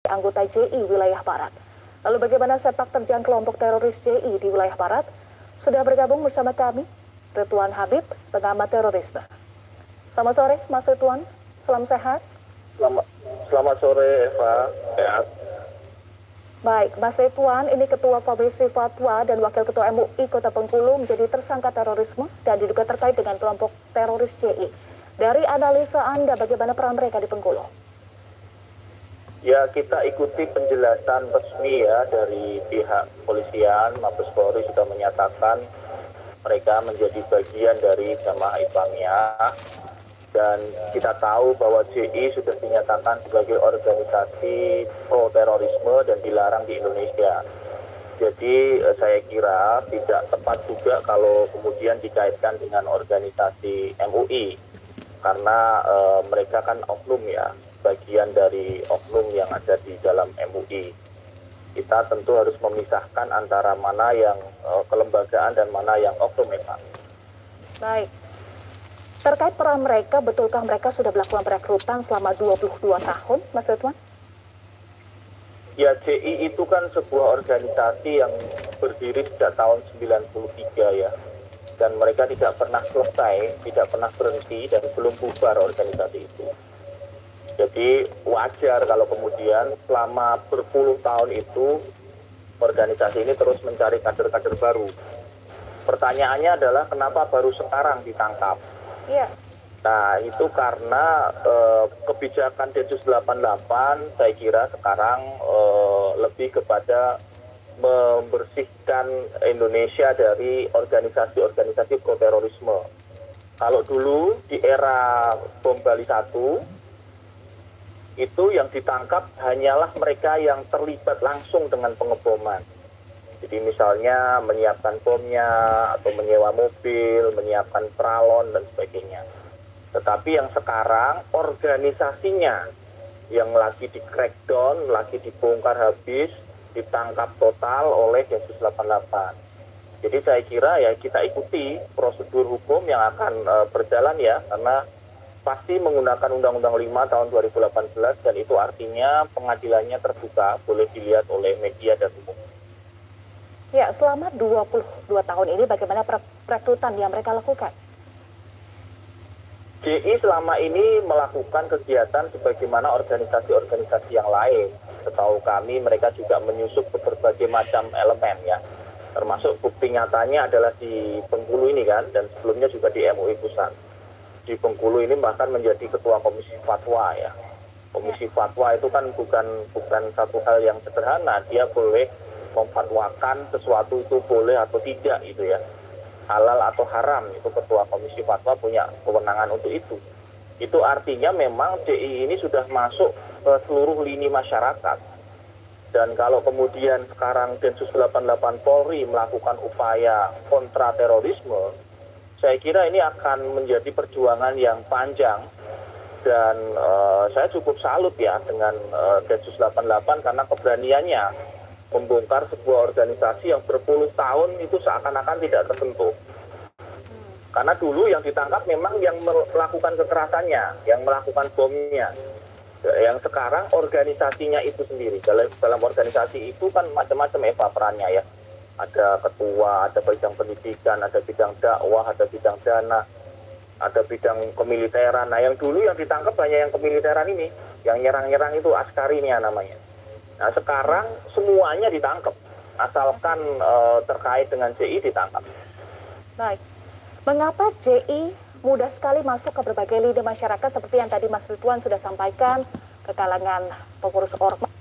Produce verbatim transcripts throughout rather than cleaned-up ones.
anggota J I wilayah Barat. Lalu bagaimana sepak terjang kelompok teroris J I di wilayah Barat? Sudah bergabung bersama kami Ridwan Habib, pengamat terorisme. Selamat sore Mas Ridwan, salam sehat. Selamat, selamat sore Eva, sehat. Baik, Mas Ridwan, ini Ketua Komisi Fatwa dan Wakil Ketua M U I Kota Bengkulu menjadi tersangka terorisme dan diduga terkait dengan kelompok teroris J I. Dari analisa Anda, bagaimana peran mereka di Bengkulu? Ya, kita ikuti penjelasan resmi ya dari pihak kepolisian. Mabes Polri sudah menyatakan mereka menjadi bagian dari Jamaah Islamiyah. Dan kita tahu bahwa J I sudah dinyatakan sebagai organisasi pro-terorisme dan dilarang di Indonesia. Jadi saya kira tidak tepat juga kalau kemudian dikaitkan dengan organisasi M U I. Karena e, mereka kan oknum ya, bagian dari oknum yang ada di dalam M U I. Kita tentu harus memisahkan antara mana yang e, kelembagaan dan mana yang oknum ya Pak. Baik. Terkait peran mereka, betulkah mereka sudah melakukan perekrutan selama dua puluh dua tahun, Mas Ridwan? Ya, J I itu kan sebuah organisasi yang berdiri sejak tahun sembilan puluh tiga ya. Dan mereka tidak pernah selesai, tidak pernah berhenti, dan belum bubar organisasi itu. Jadi wajar kalau kemudian selama berpuluh tahun itu, organisasi ini terus mencari kader-kader baru. Pertanyaannya adalah kenapa baru sekarang ditangkap? Iya. Nah, itu karena eh, kebijakan Densus delapan puluh delapan saya kira sekarang eh, lebih kepada membersihkan Indonesia dari organisasi-organisasi pro-terorisme. Kalau dulu di era bom Bali satu, itu yang ditangkap hanyalah mereka yang terlibat langsung dengan pengeboman. Jadi misalnya menyiapkan bomnya, atau menyewa mobil, menyiapkan peralon, dan sebagainya. Tetapi yang sekarang organisasinya yang lagi di crackdown, lagi dibongkar habis, ditangkap total oleh Densus delapan puluh delapan. Jadi saya kira ya kita ikuti prosedur hukum yang akan uh, berjalan ya, karena pasti menggunakan Undang-Undang lima tahun dua ribu delapan belas, dan itu artinya pengadilannya terbuka, boleh dilihat oleh media dan umum. Ya, selama dua puluh dua tahun ini bagaimana perekrutan yang mereka lakukan? J I selama ini melakukan kegiatan sebagaimana organisasi-organisasi yang lain. Setahu kami mereka juga menyusup ke berbagai macam elemen ya. Termasuk bukti nyatanya adalah di Bengkulu ini kan, dan sebelumnya juga di M U I Pusat. Di Bengkulu ini bahkan menjadi ketua komisi fatwa ya. Komisi fatwa itu kan bukan bukan satu hal yang sederhana, dia boleh memfatwakan sesuatu itu boleh atau tidak itu ya, halal atau haram, itu ketua komisi fatwa punya kewenangan untuk itu. Itu artinya memang J I ini sudah masuk ke seluruh lini masyarakat. Dan kalau kemudian sekarang Densus delapan puluh delapan Polri melakukan upaya kontra terorisme, saya kira ini akan menjadi perjuangan yang panjang. Dan uh, saya cukup salut ya dengan uh, Densus delapan puluh delapan karena keberaniannya membongkar sebuah organisasi yang berpuluh tahun itu seakan-akan tidak tersentuh. Karena dulu yang ditangkap memang yang melakukan kekerasannya, yang melakukan bomnya. Yang sekarang organisasinya itu sendiri. Dalam, dalam organisasi itu kan macam-macam Eva perannya ya. Ada ketua, ada bidang pendidikan, ada bidang dakwah, ada bidang dana, ada bidang kemiliteran. Nah yang dulu yang ditangkap hanya yang kemiliteran ini. Yang nyerang-nyerang itu askari ini ya namanya. Nah sekarang semuanya ditangkap, asalkan e, terkait dengan J I ditangkap. Baik, mengapa J I mudah sekali masuk ke berbagai lini masyarakat seperti yang tadi Mas Ridwan sudah sampaikan, ke kalangan pengurus ormas?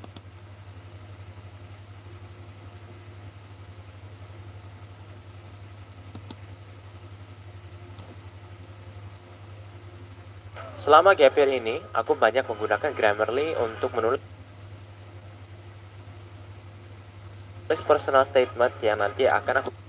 Selama gap year ini, aku banyak menggunakan Grammarly untuk menulis personal statement yang nanti akan aku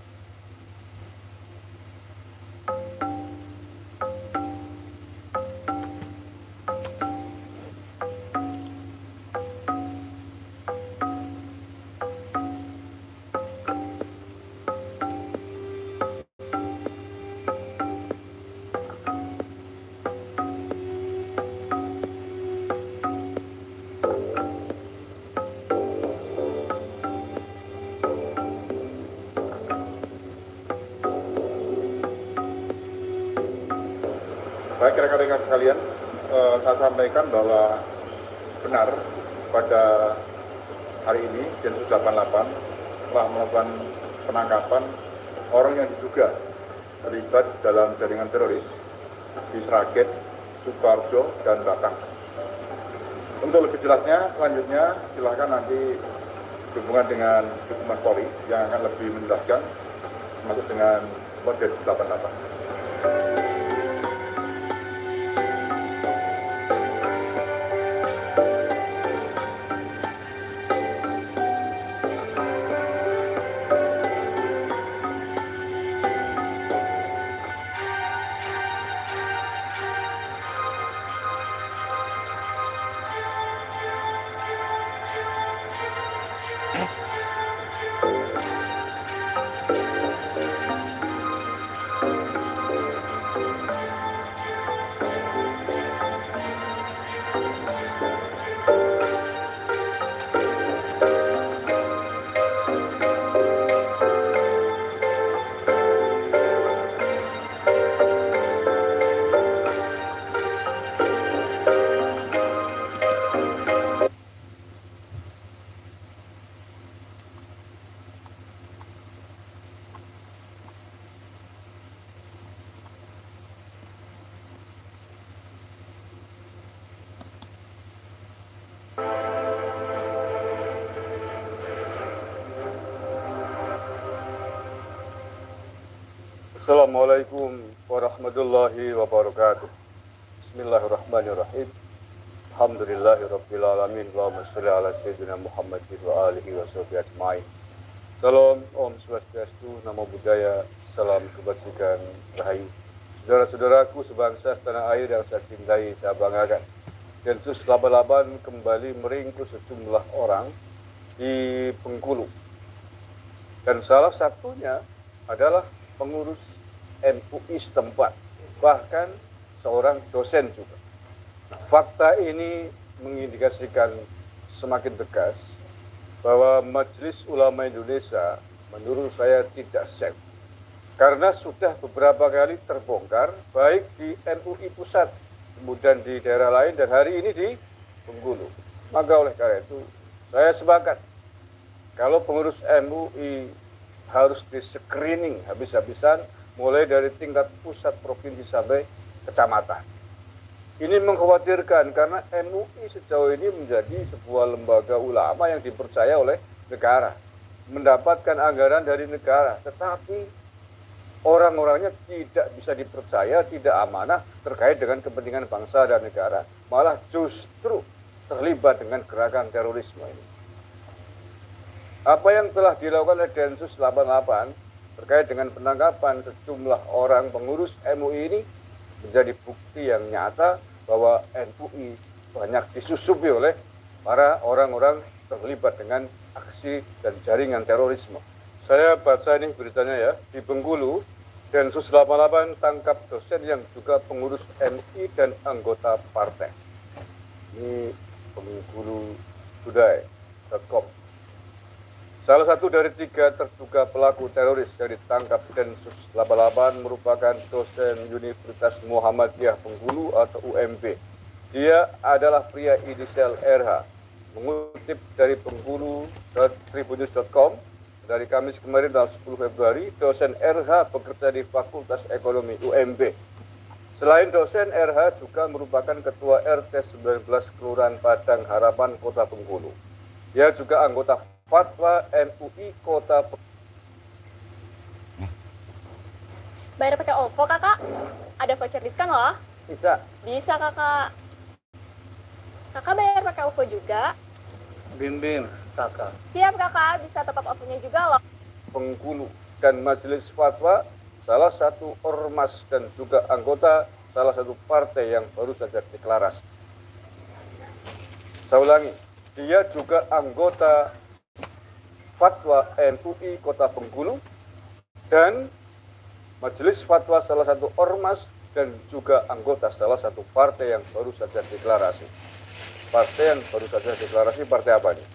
Baik rekan-rekan sekalian, eh, saya sampaikan bahwa benar pada hari ini Densus delapan puluh delapan telah melakukan penangkapan orang yang diduga terlibat dalam jaringan teroris di Sragen, Sukoharjo, dan Batang. Untuk lebih jelasnya, selanjutnya silakan nanti berhubungan dengan Humas Polri yang akan lebih menjelaskan, termasuk dengan Densus delapan puluh delapan. Assalamualaikum warahmatullahi wabarakatuh. Bismillahirrahmanirrahim. Alhamdulillahirabbil alamin. Allahumma shalli ala sayyidina Muhammadin wa alihi washabihi ajmain. Salam, Om Swastiastu, Namo Buddhaya, salam kebajikan, rahayu. Saudara-saudaraku sebangsa setanah air yang saya cintai, saya banggakan. Densus delapan puluh delapan kembali meringkus sejumlah orang di Bengkulu. Dan salah satunya adalah pengurus M U I setempat, bahkan seorang dosen juga. Nah, fakta ini mengindikasikan semakin tegas bahwa Majelis Ulama Indonesia menurut saya tidak safe. Karena sudah beberapa kali terbongkar, baik di M U I pusat, kemudian di daerah lain, dan hari ini di Bengkulu. Maka oleh karena itu, saya sepakat kalau pengurus M U I harus di-screening habis-habisan, mulai dari tingkat pusat, provinsi, sampai kecamatan. Ini mengkhawatirkan karena M U I sejauh ini menjadi sebuah lembaga ulama yang dipercaya oleh negara, mendapatkan anggaran dari negara, tetapi orang-orangnya tidak bisa dipercaya, tidak amanah terkait dengan kepentingan bangsa dan negara, malah justru terlibat dengan gerakan terorisme ini. Apa yang telah dilakukan oleh Densus delapan puluh delapan terkait dengan penangkapan sejumlah orang pengurus M U I ini menjadi bukti yang nyata bahwa M U I banyak disusupi oleh para orang-orang terlibat dengan aksi dan jaringan terorisme. Saya baca ini beritanya ya, di Bengkulu, Densus delapan puluh delapan tangkap dosen yang juga pengurus M U I dan anggota partai. Ini Bengkulu Today titik com. Salah satu dari tiga terduga pelaku teroris yang ditangkap Densus delapan puluh delapan merupakan dosen Universitas Muhammadiyah Bengkulu atau U M B. Dia adalah pria inisial R H. Mengutip dari Bengkulu Tribunnews titik com, dari Kamis kemarin tanggal sepuluh Februari, dosen R H bekerja di Fakultas Ekonomi U M B. Selain dosen, R H juga merupakan Ketua R T sembilan belas Kelurahan Padang Harapan, Kota Bengkulu. Dia juga anggota Fatwa M U I Kota Bengkulu. Bayar pakai OVO, kakak? Ada voucher diskon loh. Bisa. Bisa, kakak. Kakak bayar pakai OVO juga? Bim Bim, kakak. Siap, kakak. Bisa top up OVO-nya juga loh. Bengkulu dan Majelis Fatwa, salah satu ormas dan juga anggota salah satu partai yang baru saja deklarasi. Saya ulangi, dia juga anggota Fatwa M U I Kota Bengkulu dan Majelis Fatwa salah satu ormas dan juga anggota salah satu partai yang baru saja deklarasi. Partai yang baru saja deklarasi, partai apa nih?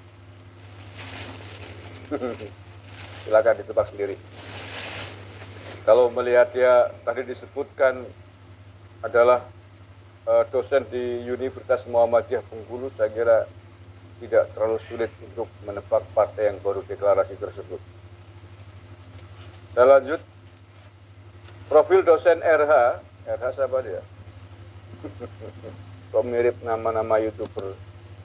Silakan ditebak sendiri. Kalau melihat dia tadi disebutkan adalah uh, dosen di Universitas Muhammadiyah Bengkulu. Saya kira tidak terlalu sulit untuk menebak partai yang baru deklarasi tersebut. Saya lanjut. Profil dosen R H, R H siapa dia? Kok mirip nama-nama YouTuber.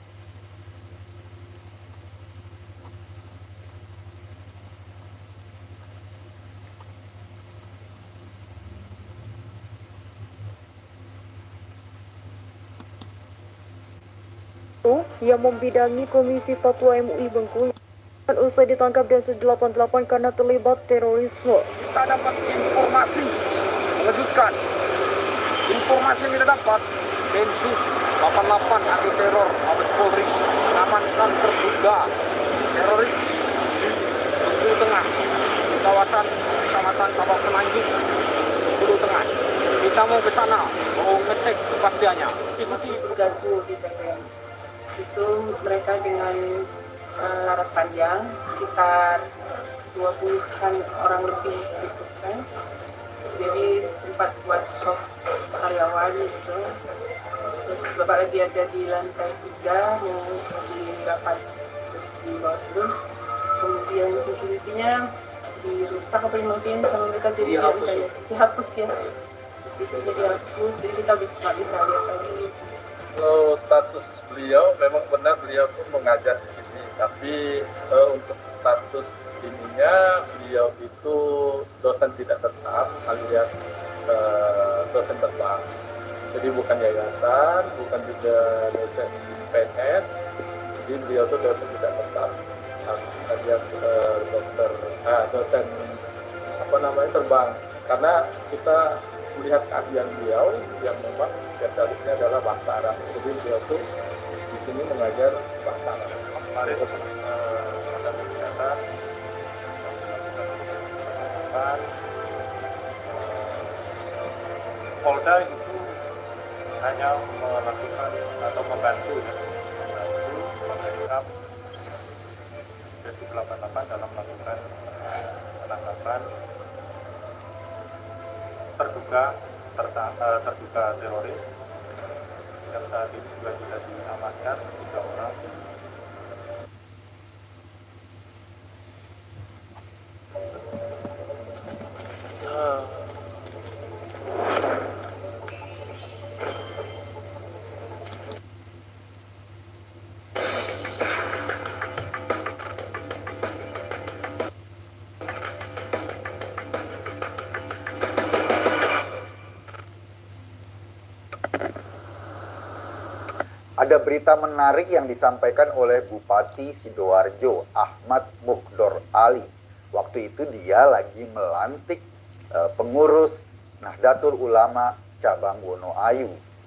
Yang membidangi Komisi Fatwa M U I Bengkulu dan usai ditangkap Densus delapan puluh delapan karena terlibat terorisme. Kita dapat informasi mengejutkan. Informasi yang kita dapat, Densus delapan puluh delapan anti teror Mabes Polri mengamankan terduga teroris di Bengkulu Tengah, di kawasan Kecamatan Tabak Penanjung, Bengkulu Tengah. Kita mau ke sana, mau ngecek kepastiannya. Ikuti Gagu di P P M. Itu mereka dengan uh, laras panjang sekitar dua puluhan orang lebih gitu kan. Jadi sempat buat shock karyawan gitu. Terus bapak lagi ada di lantai tiga mau lagi rapat terus di bawah turun. Kemudian C C T V-nya dirusak apa mungkin sama mereka jadi nggak bisa ya dihapus ya. Terus itu jadi dihapus jadi kita bisa nggak bisa lihat lagi. Kalau status beliau memang benar beliau pun mengajar di sini, tapi uh, untuk status ininya beliau itu dosen tidak tetap alias uh, dosen terbang. Jadi bukan yayasan, bukan juga dosen P N S, jadi beliau itu dosen tidak tetap alias uh, dokter, ah, dosen apa namanya terbang. Karena kita melihat keahlian beliau yang memang spesialisnya adalah bahasa Arab. Jadi beliau tuh di sini mengajar bahasa Arab. Mari kita ada kegiatan melakukan Polda itu hanya melakukan atau membantu ya, membantu membackup Densus delapan puluh delapan dalam melakukan penangkapan terduga tersangka terduga teroris yang saat ini juga sudah diamankan tiga orang. Ada berita menarik yang disampaikan oleh Bupati Sidoarjo, Ahmad Mukdor Ali. Waktu itu dia lagi melantik uh, pengurus Nahdlatul Ulama Cabang Wonoayu.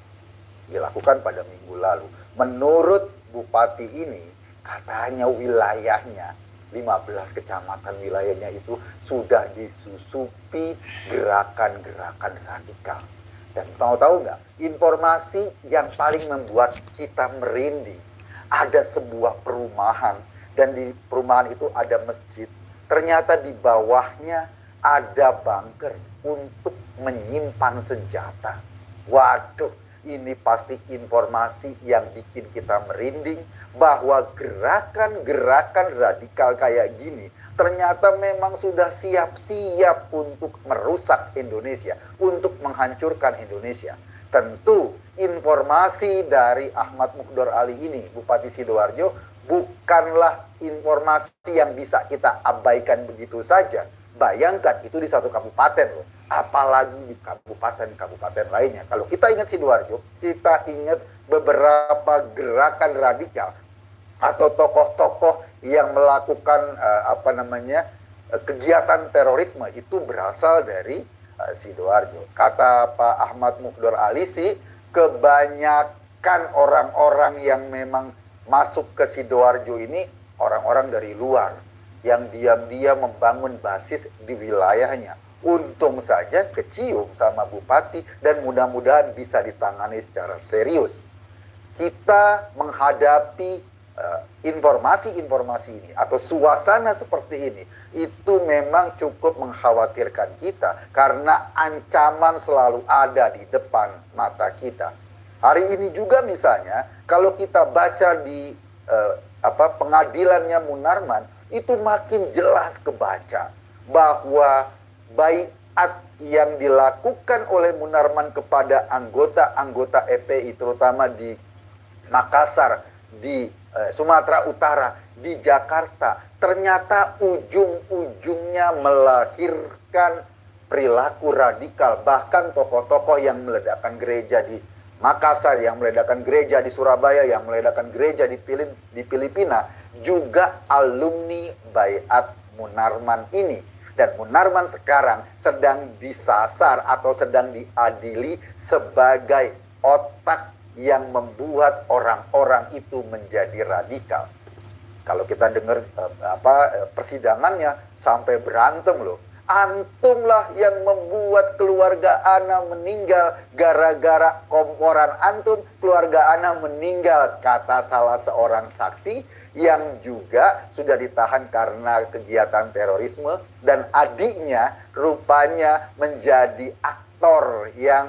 Dilakukan pada minggu lalu. Menurut Bupati ini, katanya wilayahnya, lima belas kecamatan wilayahnya itu sudah disusupi gerakan-gerakan radikal. Dan mau tahu nggak, informasi yang paling membuat kita merinding, ada sebuah perumahan, dan di perumahan itu ada masjid. Ternyata di bawahnya ada bunker untuk menyimpan senjata. Waduh, ini pasti informasi yang bikin kita merinding, bahwa gerakan-gerakan radikal kayak gini ternyata memang sudah siap-siap untuk merusak Indonesia, untuk menghancurkan Indonesia. Tentu informasi dari Ahmad Mukdor Ali ini, Bupati Sidoarjo, bukanlah informasi yang bisa kita abaikan begitu saja. Bayangkan itu di satu kabupaten loh, apalagi di kabupaten-kabupaten lainnya. Kalau kita ingat Sidoarjo, kita ingat beberapa gerakan radikal atau tokoh-tokoh yang melakukan uh, apa namanya uh, kegiatan terorisme itu berasal dari uh, Sidoarjo. Kata Pak Ahmad Mukdor Ali sih, kebanyakan orang-orang yang memang masuk ke Sidoarjo ini orang-orang dari luar yang diam-diam membangun basis di wilayahnya. Untung saja kecium sama Bupati dan mudah-mudahan bisa ditangani secara serius. Kita menghadapi informasi-informasi ini atau suasana seperti ini itu memang cukup mengkhawatirkan kita karena ancaman selalu ada di depan mata kita. Hari ini juga misalnya kalau kita baca di eh, apa pengadilannya Munarman itu makin jelas kebaca bahwa baiat yang dilakukan oleh Munarman kepada anggota-anggota F P I terutama di Makassar, di eh, Sumatera Utara, di Jakarta, ternyata ujung-ujungnya melahirkan perilaku radikal. Bahkan tokoh-tokoh yang meledakkan gereja di Makassar, yang meledakkan gereja di Surabaya, yang meledakkan gereja di, Pilin, di Filipina, juga alumni Baiat Munarman ini. Dan Munarman sekarang sedang disasar atau sedang diadili sebagai otak yang membuat orang-orang itu menjadi radikal. Kalau kita dengar eh, apa persidangannya sampai berantem loh. Antumlah yang membuat keluarga Ana meninggal gara-gara komporan antum. Keluarga Ana meninggal, kata salah seorang saksi yang juga sudah ditahan karena kegiatan terorisme. Dan adiknya rupanya menjadi aktor yang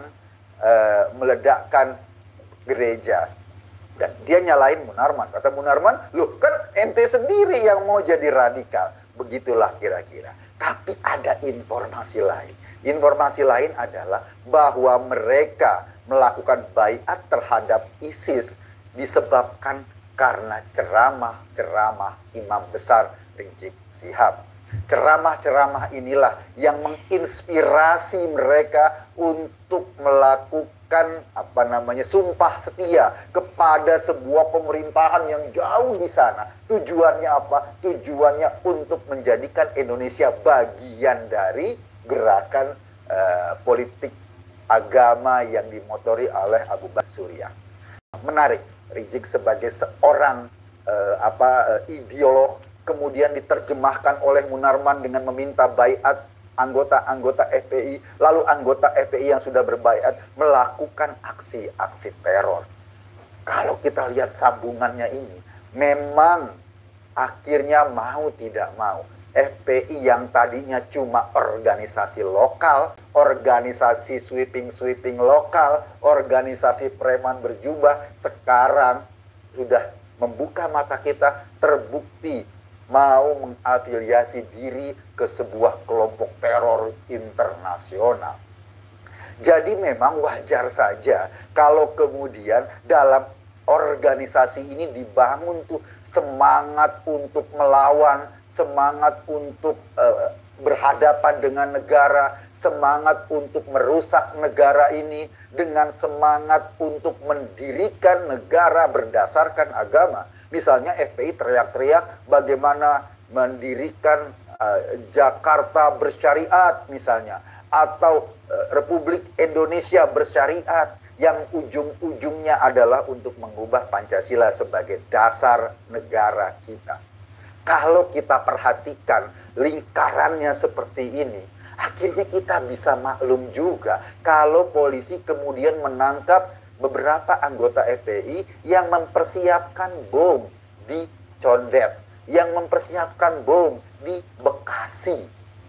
uh, meledakkan gereja. Dan dia nyalain Munarman. Kata Munarman, loh kan ente sendiri yang mau jadi radikal. Begitulah kira-kira. Tapi ada informasi lain. Informasi lain adalah bahwa mereka melakukan baiat terhadap ISIS disebabkan karena ceramah-ceramah imam besar Rizik Syihab. Ceramah-ceramah inilah yang menginspirasi mereka untuk melakukan apa namanya sumpah setia kepada sebuah pemerintahan yang jauh di sana. Tujuannya apa? Tujuannya untuk menjadikan Indonesia bagian dari gerakan uh, politik agama yang dimotori oleh Abu Bakar Suryah. Menarik, Rizik sebagai seorang uh, apa uh, ideolog kemudian diterjemahkan oleh Munarman dengan meminta baiat anggota-anggota F P I, lalu anggota F P I yang sudah berbaiat melakukan aksi-aksi teror. Kalau kita lihat sambungannya ini, memang akhirnya mau tidak mau, F P I yang tadinya cuma organisasi lokal, organisasi sweeping-sweeping lokal, organisasi preman berjubah, sekarang sudah membuka mata kita, terbukti mau mengafiliasi diri ke sebuah kelompok teror internasional. Jadi memang wajar saja kalau kemudian dalam organisasi ini dibangun tuh semangat untuk melawan, semangat untuk uh, berhadapan dengan negara, semangat untuk merusak negara ini, dengan semangat untuk mendirikan negara berdasarkan agama. Misalnya F P I teriak-teriak bagaimana mendirikan uh, Jakarta bersyariat misalnya, atau uh, Republik Indonesia bersyariat, yang ujung-ujungnya adalah untuk mengubah Pancasila sebagai dasar negara kita. Kalau kita perhatikan lingkarannya seperti ini, akhirnya kita bisa maklum juga kalau polisi kemudian menangkap beberapa anggota F P I yang mempersiapkan bom di Condet, yang mempersiapkan bom di Bekasi.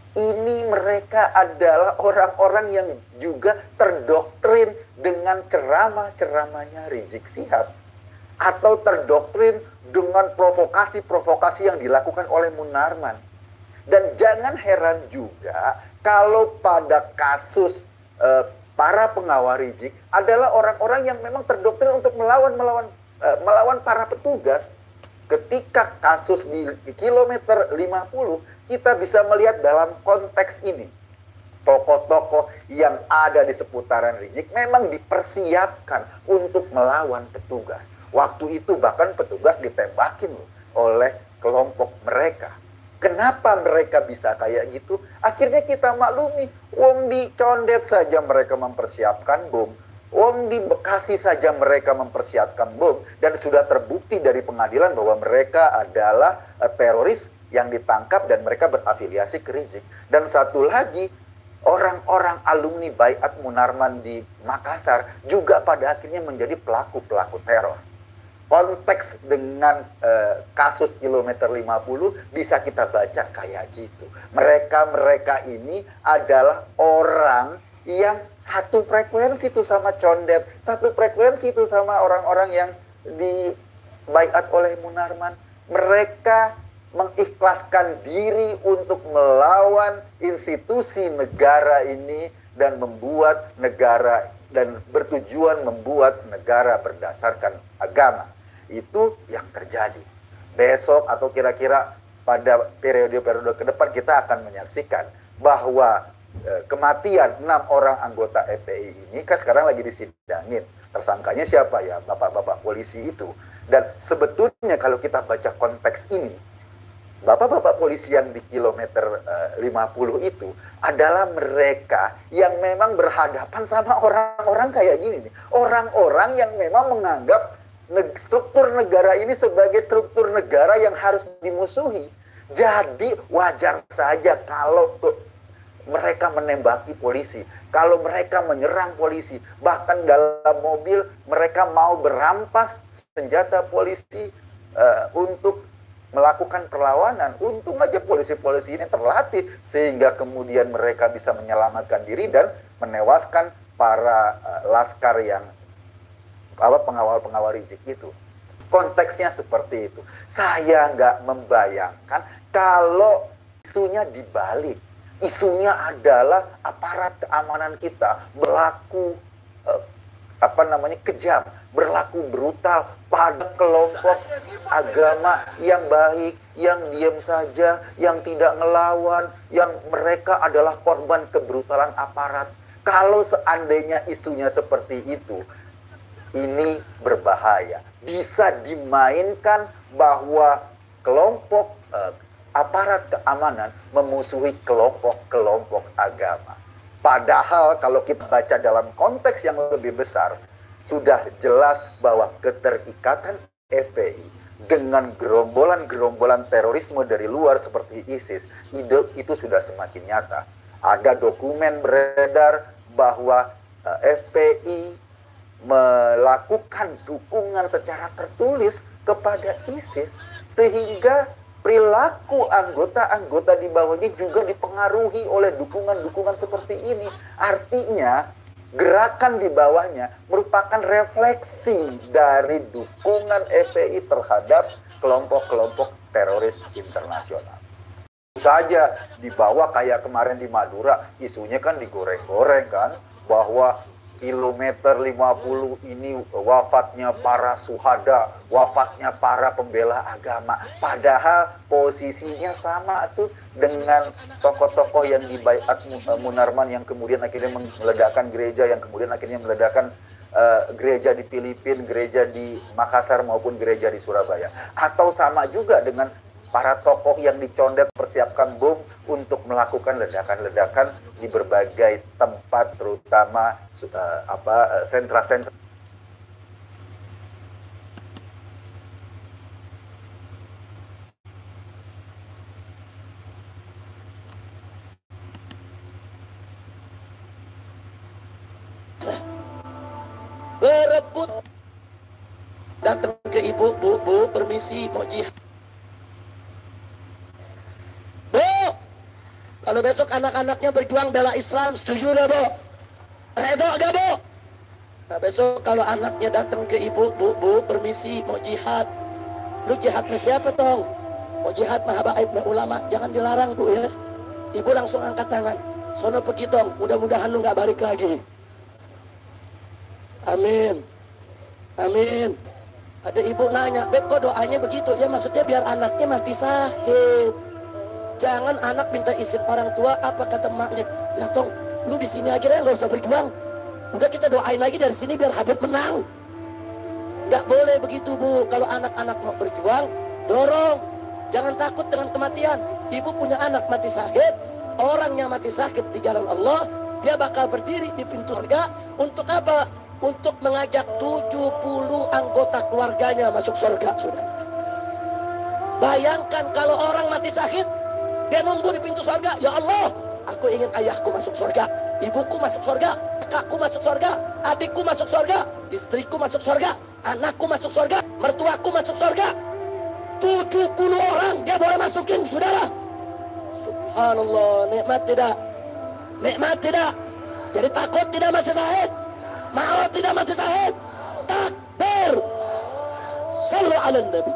Ini mereka adalah orang-orang yang juga terdoktrin dengan ceramah-ceramahnya Rizik Syihab, atau terdoktrin dengan provokasi-provokasi yang dilakukan oleh Munarman. Dan jangan heran juga kalau pada kasus eh, para pengawal Rizik adalah orang-orang yang memang terdoktrin untuk melawan melawan uh, melawan para petugas. Ketika kasus di, di kilometer lima puluh, kita bisa melihat dalam konteks ini. Tokoh-tokoh yang ada di seputaran Rizik memang dipersiapkan untuk melawan petugas. Waktu itu bahkan petugas ditembakin loh oleh kelompok mereka. Kenapa mereka bisa kayak gitu? Akhirnya kita maklumi, wong di Condet saja mereka mempersiapkan bom, wong di Bekasi saja mereka mempersiapkan bom, dan sudah terbukti dari pengadilan bahwa mereka adalah uh, teroris yang ditangkap dan mereka berafiliasi ke Rizik. Dan satu lagi, orang-orang alumni Baiat Munarman di Makassar juga pada akhirnya menjadi pelaku-pelaku teror. konteks dengan uh, kasus kilometer lima puluh bisa kita baca kayak gitu. Mereka-mereka ini adalah orang yang satu frekuensi itu sama Condet, satu frekuensi itu sama orang-orang yang dibaiat oleh Munarman. Mereka mengikhlaskan diri untuk melawan institusi negara ini dan membuat negara dan bertujuan membuat negara berdasarkan agama. Itu yang terjadi. Besok atau kira-kira pada periode-periode ke depan kita akan menyaksikan bahwa e, kematian enam orang anggota F P I ini kan sekarang lagi disidangin. Tersangkanya siapa ya? Bapak-bapak polisi itu. Dan sebetulnya kalau kita baca konteks ini, bapak-bapak polisi yang di kilometer e, lima puluh itu adalah mereka yang memang berhadapan sama orang-orang kayak gini nih. Orang-orang yang memang menganggap struktur negara ini sebagai struktur negara yang harus dimusuhi. Jadi wajar saja kalau tuh mereka menembaki polisi, kalau mereka menyerang polisi, bahkan dalam mobil mereka mau berampas senjata polisi uh, untuk melakukan perlawanan. Untung aja polisi-polisi ini terlatih sehingga kemudian mereka bisa menyelamatkan diri dan menewaskan para uh, laskar yang apa pengawal-pengawal Rizik itu. Konteksnya seperti itu. Saya nggak membayangkan kalau isunya dibalik. Isunya adalah aparat keamanan kita berlaku eh, apa namanya kejam, berlaku brutal pada kelompok agama yang baik, yang diam saja, yang tidak ngelawan, yang mereka adalah korban kebrutalan aparat. Kalau seandainya isunya seperti itu, ini berbahaya. Bisa dimainkan bahwa kelompok eh, aparat keamanan memusuhi kelompok-kelompok agama. Padahal kalau kita baca dalam konteks yang lebih besar, sudah jelas bahwa keterikatan F P I dengan gerombolan-gerombolan terorisme dari luar seperti ISIS, itu, itu sudah semakin nyata. Ada dokumen beredar bahwa eh, F P I melakukan dukungan secara tertulis kepada ISIS sehingga perilaku anggota-anggota di bawahnya juga dipengaruhi oleh dukungan-dukungan seperti ini. Artinya gerakan di bawahnya merupakan refleksi dari dukungan F P I terhadap kelompok-kelompok teroris internasional. Saja di bawah kayak kemarin di Madura, isunya kan digoreng-goreng kan, bahwa kilometer lima puluh ini wafatnya para suhada, wafatnya para pembela agama. Padahal posisinya sama tuh dengan tokoh-tokoh yang dibaiat Munarman yang kemudian akhirnya meledakkan gereja, yang kemudian akhirnya meledakkan uh, gereja di Filipina, gereja di Makassar maupun gereja di Surabaya. Atau sama juga dengan para tokoh yang dicondet persiapkan bom untuk melakukan ledakan-ledakan di berbagai tempat, terutama uh, apa sentra-sentra. Berebut datang ke ibu, bu, bu, permisi mau jihad. Kalau besok anak-anaknya berjuang bela Islam, setuju gak, Bu? Redo gak, Bu? Nah, besok kalau anaknya datang ke ibu, Bu, Bu, permisi, mau jihad. Lu jihad sama siapa, Tong? Mau jihad sama habaib, sama ulama. Jangan dilarang, Bu, ya. Ibu langsung angkat tangan. Sono pergi, Tong. Mudah-mudahan lu gak balik lagi. Amin. Amin. Ada ibu nanya, Beb, kok doanya begitu? Ya, maksudnya biar anaknya mati sahid. Jangan anak minta izin orang tua, apa kata emaknya? Ya Tong, lu di sini aja ya, nggak usah berjuang. Udah kita doain lagi dari sini biar Habib menang. Nggak boleh begitu, Bu. Kalau anak-anak mau berjuang, dorong. Jangan takut dengan kematian. Ibu punya anak mati sakit, orang yang mati sakit di jalan Allah, dia bakal berdiri di pintu surga. Untuk apa? Untuk mengajak tujuh puluh anggota keluarganya masuk surga, saudara. Bayangkan kalau orang mati sakit, dia nunggu di pintu surga. Ya Allah, aku ingin ayahku masuk surga, ibuku masuk surga, kakakku masuk surga, adikku masuk surga, istriku masuk surga, anakku masuk surga. mertuaku masuk surga. tujuh puluh orang dia boleh masukin, saudara. Subhanallah, nikmat tidak? Nikmat tidak? Jadi takut tidak mati syahid? Mau tidak mati syahid? Takbir. Sallu ala Nabi.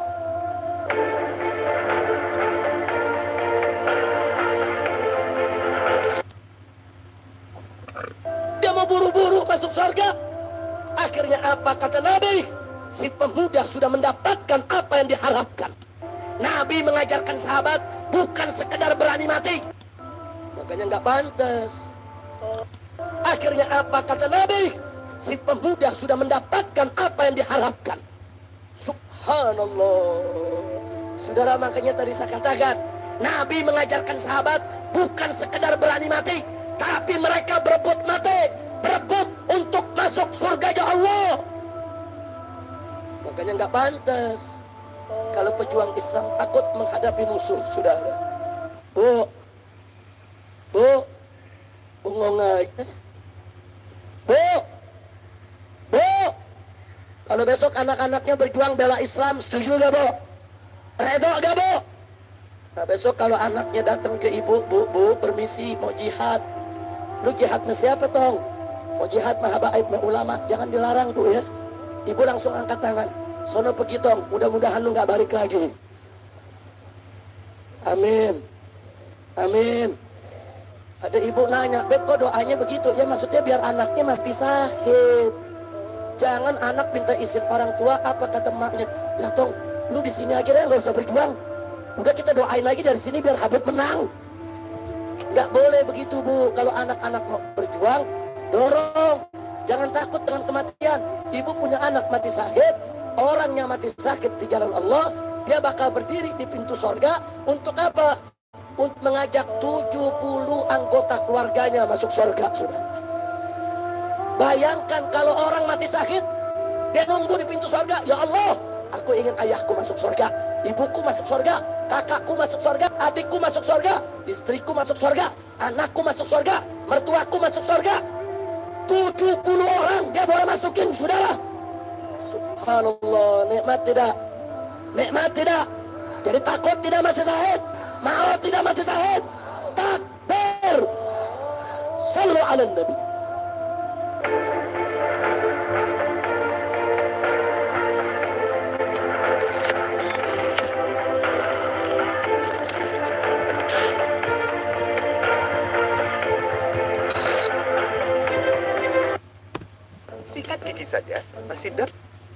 Dia mau buru-buru masuk surga. Akhirnya apa kata Nabi? Si pemuda sudah mendapatkan apa yang diharapkan. Nabi mengajarkan sahabat bukan sekedar berani mati, makanya nggak pantas. Akhirnya apa kata Nabi? Si pemuda sudah mendapatkan apa yang diharapkan. Subhanallah. Saudara, makanya tadi saya katakan Nabi mengajarkan sahabat bukan sekedar berani mati, tapi mereka berebut mati, berebut untuk masuk surga ya Allah. Makanya nggak pantas kalau pejuang Islam takut menghadapi musuh, saudara. Bu, bu, bengong aja. Bu, bu, kalau besok anak-anaknya berjuang bela Islam, setuju gak bu? Redo gak bu? Nah besok kalau anaknya datang ke ibu, bu, bu, permisi mau jihad. Lu jihad sama siapa tong? Mau jihad mah habaib mah ulama, jangan dilarang bu ya. Ibu langsung angkat tangan. Sono pergi tong, mudah-mudahan lu gak balik lagi. Amin. Amin. Ada ibu nanya, Beb kok doanya begitu? Ya maksudnya biar anaknya mati syahid. Jangan anak minta izin orang tua, apa kata maknya? Ya tong, lu di sini aja deh, nggak usah berjuang. Udah kita doain lagi dari sini biar Habib menang. Nggak boleh begitu bu. Kalau anak-anak mau berjuang, dorong. Jangan takut dengan kematian. Ibu punya anak mati syahid, orang yang mati sakit di jalan Allah, dia bakal berdiri di pintu sorga. Untuk apa? Untuk mengajak tujuh puluh anggota keluarganya masuk sorga, saudara. Bayangkan kalau orang mati sakit, dia nunggu di pintu sorga. Ya Allah, aku ingin ayahku masuk sorga, ibuku masuk sorga, kakakku masuk sorga, adikku masuk sorga, istriku masuk sorga, anakku masuk sorga, mertuaku masuk sorga. tujuh puluh orang dia boleh masukin, saudara. Subhanallah, nikmat tidak? Nikmat tidak? Jadi takut tidak mati syahid? Mau tidak mati syahid? Takbir. Sallu ala Nabi. Sikat gigi saja, masih dap.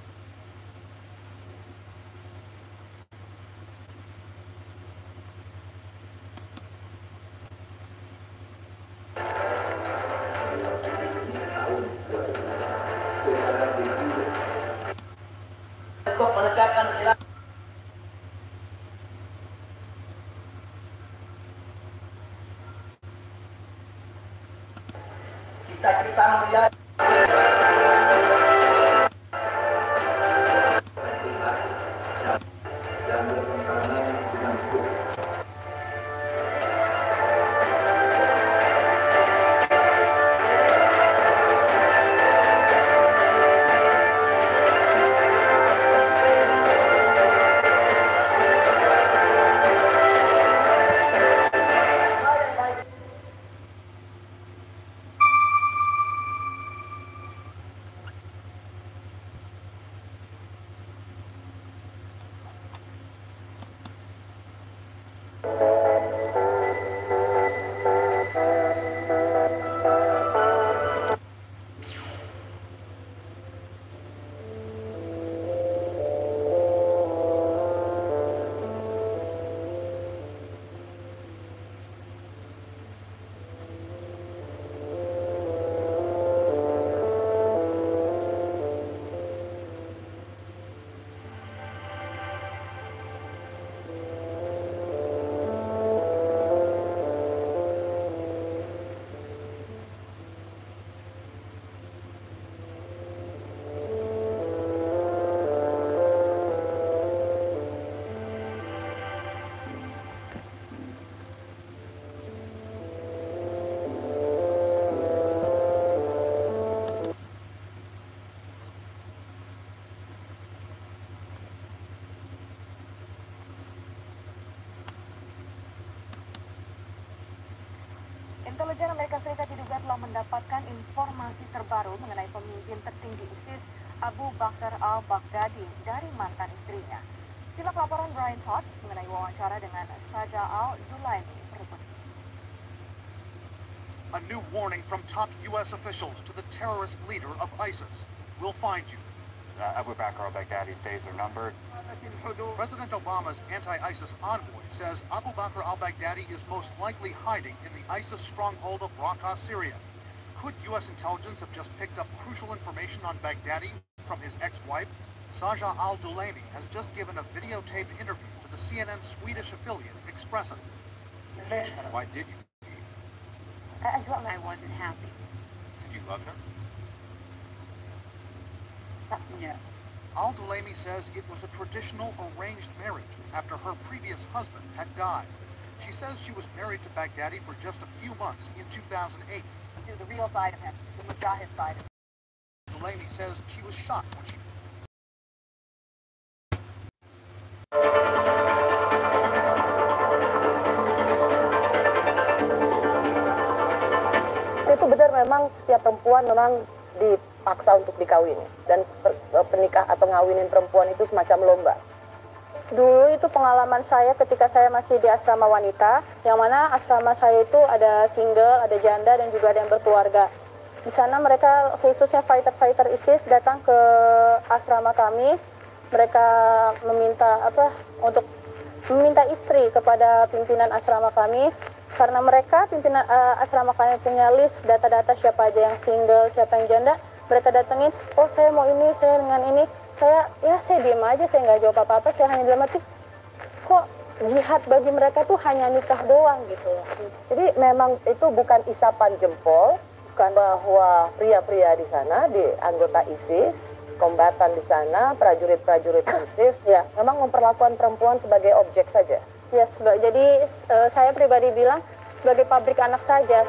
Cita-cita melihat Intelijen Amerika Serikat diduga telah mendapatkan informasi terbaru mengenai pemimpin tertinggi ISIS, Abu Bakar al-Baghdadi, dari mantan istrinya. Simak laporan Brian Todd mengenai wawancara dengan Shaja al-Dulaimi berikut. A new warning from top U S officials to the terrorist leader of ISIS. We'll find you. Uh, Abu Bakr al-Baghdadi's days are numbered. President Obama's anti-ISIS envoy says Abu Bakr al-Baghdadi is most likely hiding in the ISIS stronghold of Raqqa, Syria. Could U S intelligence have just picked up crucial information on Baghdadi from his ex-wife? Saja al-Dulaimi has just given a videotaped interview to the C N N Swedish affiliate Expressen. Why did you? As well, I wasn't happy. Did you love her? Yeah. Al-Dulaimi says it was a traditional arranged marriage after her previous husband had died. She says she was married to Baghdadi for just a few months in two thousand eight. To the real side of him, the Mujahid side of him. Dulaimi says she was shocked when she itu benar, memang setiap perempuan memang dipaksa untuk dikawini, dan per, pernikah atau ngawinin perempuan itu semacam lomba. Dulu itu pengalaman saya ketika saya masih di asrama wanita, yang mana asrama saya itu ada single, ada janda, dan juga ada yang berkeluarga. Di sana mereka, khususnya fighter-fighter ISIS, datang ke asrama kami. Mereka meminta apa untuk meminta istri kepada pimpinan asrama kami, karena mereka pimpinan uh, asrama kami punya list data-data siapa aja yang single, siapa yang janda. Mereka datengin, oh saya mau ini, saya dengan ini. Saya, ya saya diam aja, saya nggak jawab apa-apa, saya hanya dalam hati, kok jihad bagi mereka tuh hanya nikah doang gitu. Jadi memang itu bukan isapan jempol, bukan bahwa pria-pria di sana, di anggota ISIS, kombatan di sana, prajurit-prajurit ISIS, ya memang memperlakukan perempuan sebagai objek saja. Ya, seba- jadi uh, saya pribadi bilang sebagai pabrik anak saja.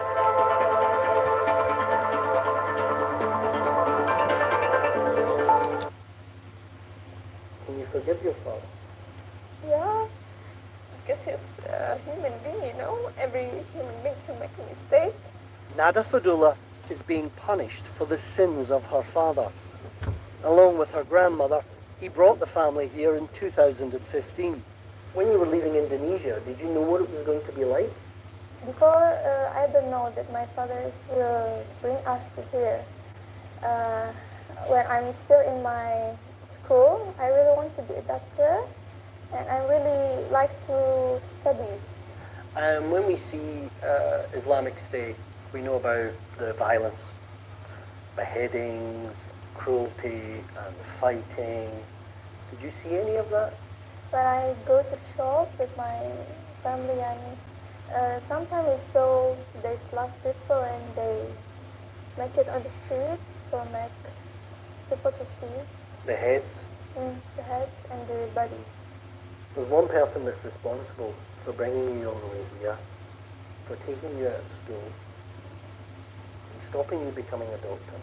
Can you forgive your father? Yeah, because he's a human being, you know. Every human being can make a mistake. Nada Fadullah is being punished for the sins of her father. Along with her grandmother, he brought the family here in two thousand fifteen. When you were leaving Indonesia, did you know what it was going to be like? Before, uh, I don't know that my father will bring us to here. Uh, when I'm still in my school, I really want to be a doctor, and I really like to study. Um, when we see uh, Islamic State, we know about the violence, beheadings, cruelty, and the fighting. Did you see any of that? When I go to shop with my family, and uh, sometimes we saw they slap people and they make it on the street for make people to see. The heads? Mm, the heads and the body. There's one person that's responsible for bringing you all the way here, for taking you out of school, and stopping you becoming a doctor.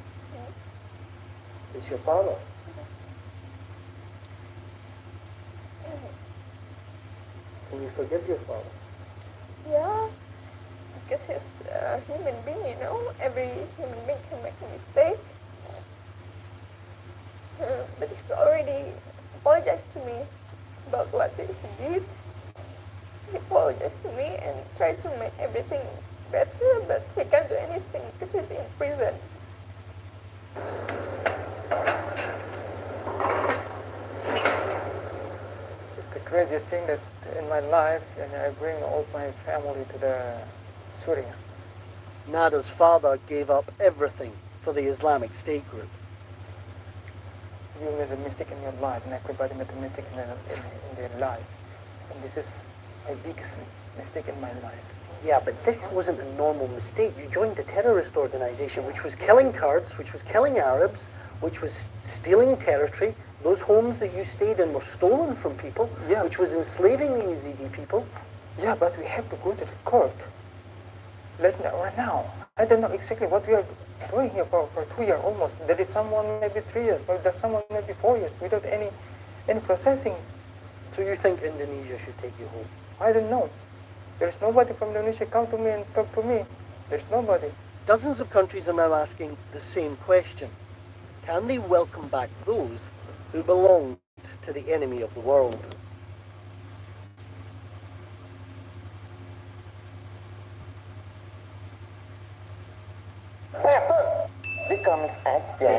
Yeah. It's your father. Can you forgive your father? Yeah, because he's a human being, you know. Every human being can make a mistake. Uh, but he's already apologized to me about what he did. He apologized to me and tried to make everything better, but he can't do anything because he's in prison. It's the craziest thing that in my life, and I bring all my family to the Syria. Nada's father gave up everything for the Islamic State group. You made a mistake in your life, and everybody made a mistake in, in, in their life. And this is my biggest mistake in my life. Yeah, but this wasn't a normal mistake. You joined a terrorist organization which was killing Kurds, which was killing Arabs, which was stealing territory. Those homes that you stayed in were stolen from people, yeah. which was enslaving the Yazidi people. Yeah, but we have to go to the court. Let right now. I don't know exactly what we are doing here for, for two years almost. There is someone maybe three years, but there's someone maybe four years without any any processing. So you think Indonesia should take you home? I don't know. There's nobody from Indonesia come to me and talk to me. There's nobody. Dozens of countries are now asking the same question. Can they welcome back those who belonged to the enemy of the world? Di komik aja.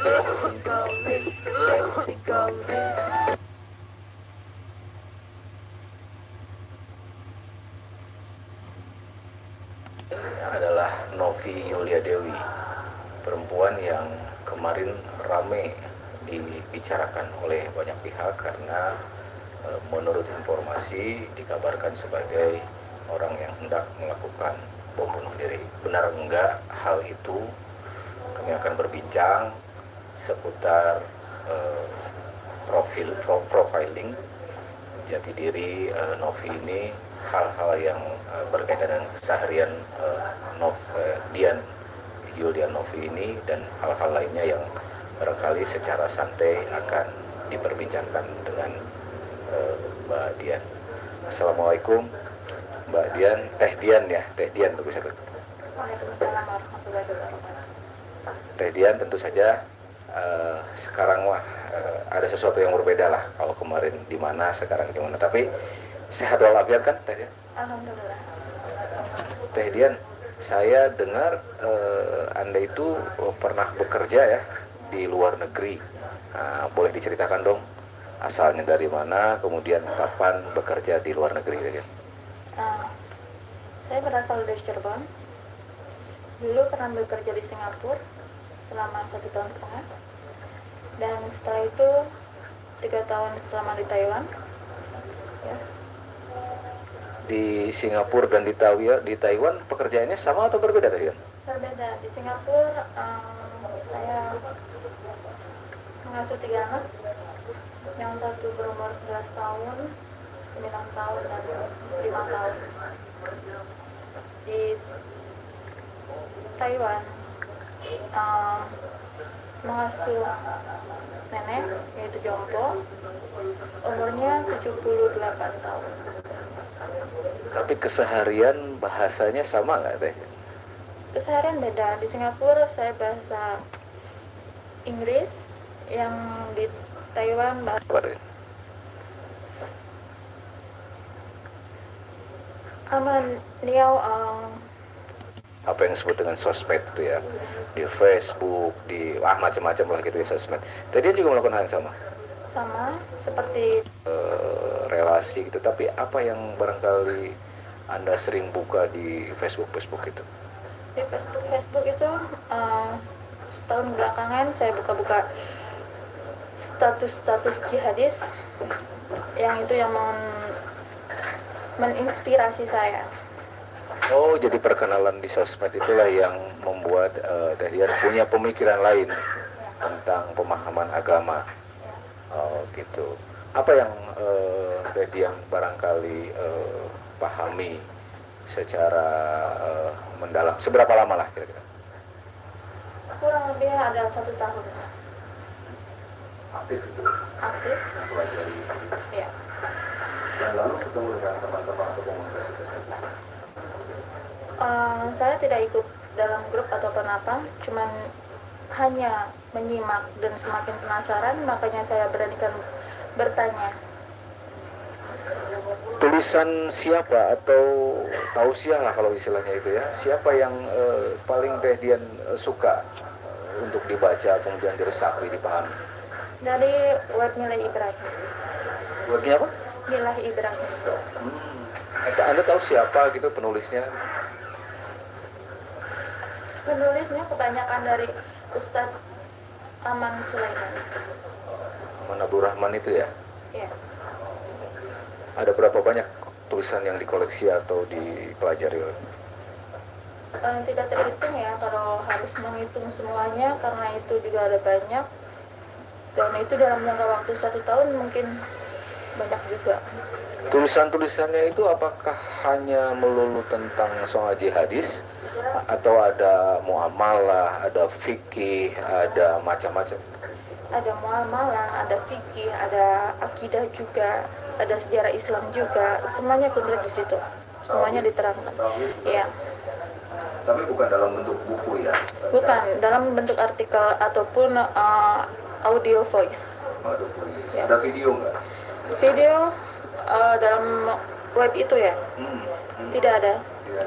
Adalah Novi Yulia Dewi, perempuan yang kemarin rame dibicarakan oleh banyak pihak karena e, menurut informasi dikabarkan sebagai orang yang hendak melakukan bom bunuh diri. Benar enggak hal itu? Kami akan berbincang seputar e, profil pro, profiling jati diri e, Novi ini, hal-hal yang e, berkaitan dengan keseharian e, Nov, e, Dian Yulia Novi ini, dan hal-hal lainnya yang barangkali secara santai akan diperbincangkan dengan uh, Mbak Dian. Assalamualaikum Mbak Dian, Teh Dian ya, Teh Dian tentu saja. Waalaikumsalam warahmatullahi wabarakatuh. Teh Dian tentu saja uh, sekarang wah uh, ada sesuatu yang berbeda lah. Kalau kemarin di mana, sekarang di mana. Tapi sehat walafiat kan Teh Dian? Alhamdulillah. Teh Dian, saya dengar uh, Anda itu uh, pernah bekerja ya di luar negeri. Nah, boleh diceritakan dong asalnya dari mana, kemudian kapan bekerja di luar negeri Teh Dian? Uh, saya berasal dari Cirebon. Dulu pernah bekerja di Singapura selama satu tahun setengah. Dan setelah itu tiga tahun selama di Taiwan. Ya. Di Singapura dan di Taiwan, di Taiwan pekerjaannya sama atau berbeda Teh Dian? Berbeda. Di Singapura um, saya mengasuh tiga anak. Yang satu berumur sebelas tahun, sembilan tahun, dan lima tahun. Di Taiwan um, mengasuh nenek, yaitu jompo, umurnya tujuh puluh delapan tahun. Tapi keseharian bahasanya sama nggak Teh? Keseharian beda. Di Singapura saya bahasa Inggris, yang di Taiwan bahasa apa Teh? Aman Niau um, apa yang disebut dengan sosmed itu ya, di Facebook, di ah macam-macam lah gitu ya sosmed. Tadi juga melakukan hal yang sama. sama seperti uh, relasi gitu, tapi apa yang barangkali Anda sering buka di Facebook Facebook itu? Di Facebook Facebook itu uh, setahun belakangan saya buka-buka status-status jihadis yang itu yang men- menginspirasi saya. Oh, jadi perkenalan di sosmed itulah yang membuat uh, Teh Dian punya pemikiran lain tentang pemahaman agama. Oh, gitu. Apa yang uh, Teh Dian barangkali uh, pahami secara uh, mendalam? Seberapa lama lah kira-kira? Kurang lebih ada satu tahun. Aktif itu? Aktif. Mempelajari. Iya. Dan lalu ketemu dengan teman-teman atau komunitas itu saja? Uh, saya tidak ikut dalam grup atau apa, cuman hanya menyimak dan semakin penasaran, makanya saya beranikan bertanya. Tulisan siapa atau tausiah lah kalau istilahnya itu ya, siapa yang uh, paling Teh Dian uh, suka uh, untuk dibaca kemudian diresapi, dipahami? Dari web Milai Ibrahim. Webnya apa? Milai Ibrahim. Hmm. Anda tahu siapa gitu penulisnya? Penulisnya kebanyakan dari Ustadz Aman Sulaiman. Aman Abdul Rahman itu ya? Iya. Ada berapa banyak tulisan yang dikoleksi atau dipelajari? Uh, tidak terhitung ya kalau harus menghitung semuanya, karena itu juga ada banyak. Dan itu dalam jangka waktu satu tahun mungkin banyak juga. Tulisan-tulisannya itu apakah hanya melulu tentang soal jihadis, atau ada muamalah, ada fikih, ada macam-macam? Ada muamalah, ada fikih, ada akidah juga, ada sejarah Islam juga, semuanya komplit di situ. semuanya diterangkan. Ya. Tapi bukan dalam bentuk buku ya? Bukan, dalam bentuk artikel ataupun uh, audio voice. Audio voice. Ya. Ada video nggak? Video uh, dalam web itu ya? Hmm. Hmm. Tidak ada. Tidak.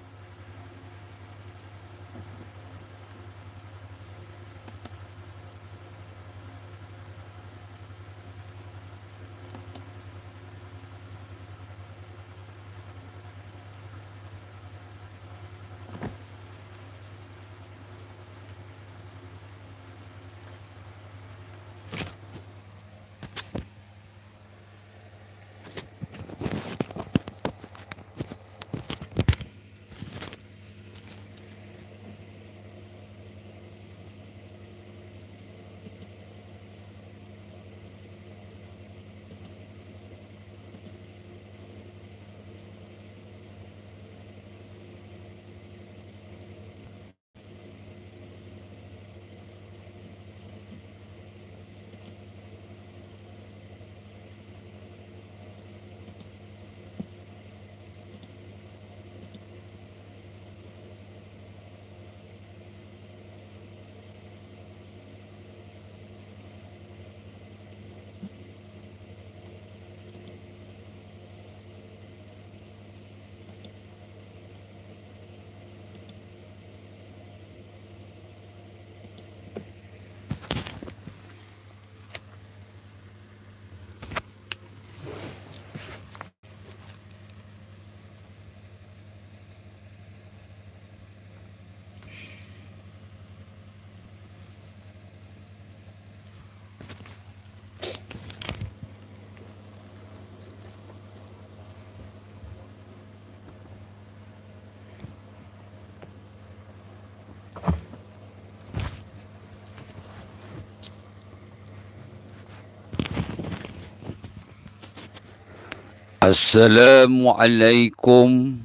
Assalamualaikum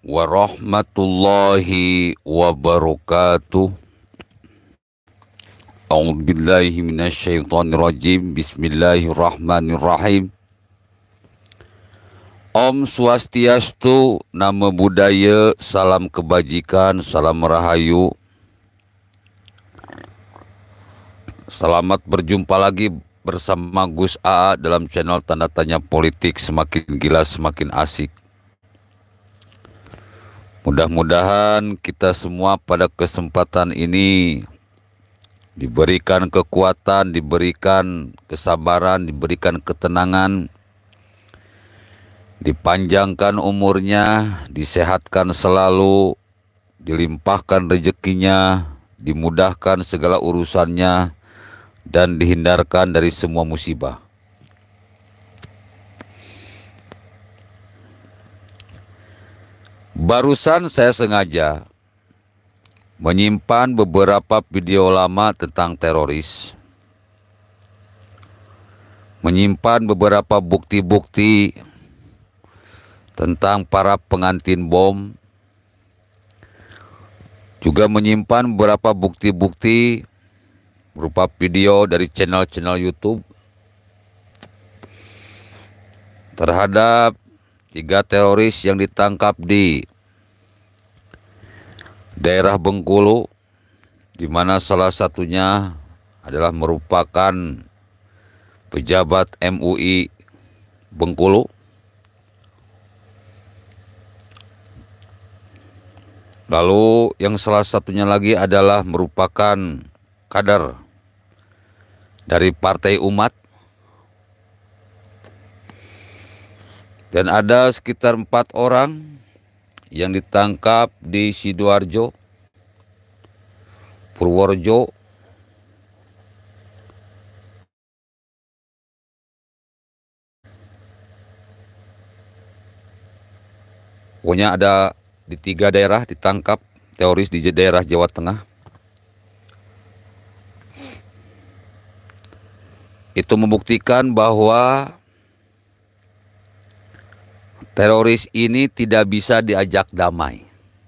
warahmatullahi wabarakatuh. A'udzubillahi minasyaitonirrajim. Bismillahirrahmanirrahim. Om Swastiastu, nama budaya, salam kebajikan, salam rahayu. Selamat berjumpa lagi bersama Gus A A dalam channel Tanda Tanya Politik, semakin gila semakin asik. Mudah-mudahan kita semua pada kesempatan ini diberikan kekuatan, diberikan kesabaran, diberikan ketenangan, dipanjangkan umurnya, disehatkan selalu, dilimpahkan rezekinya, dimudahkan segala urusannya, dan dihindarkan dari semua musibah. Barusan saya sengaja menyimpan beberapa video lama tentang teroris, menyimpan beberapa bukti-bukti tentang para pengantin bom, juga menyimpan beberapa bukti-bukti berupa video dari channel-channel YouTube terhadap tiga teroris yang ditangkap di daerah Bengkulu, di mana salah satunya adalah merupakan pejabat M U I Bengkulu. Lalu yang salah satunya lagi adalah merupakan kader dari Partai Umat, dan ada sekitar empat orang yang ditangkap di Sidoarjo, Purworejo, pokoknya ada di tiga daerah ditangkap teroris di daerah Jawa Tengah. Itu membuktikan bahwa teroris ini tidak bisa diajak damai.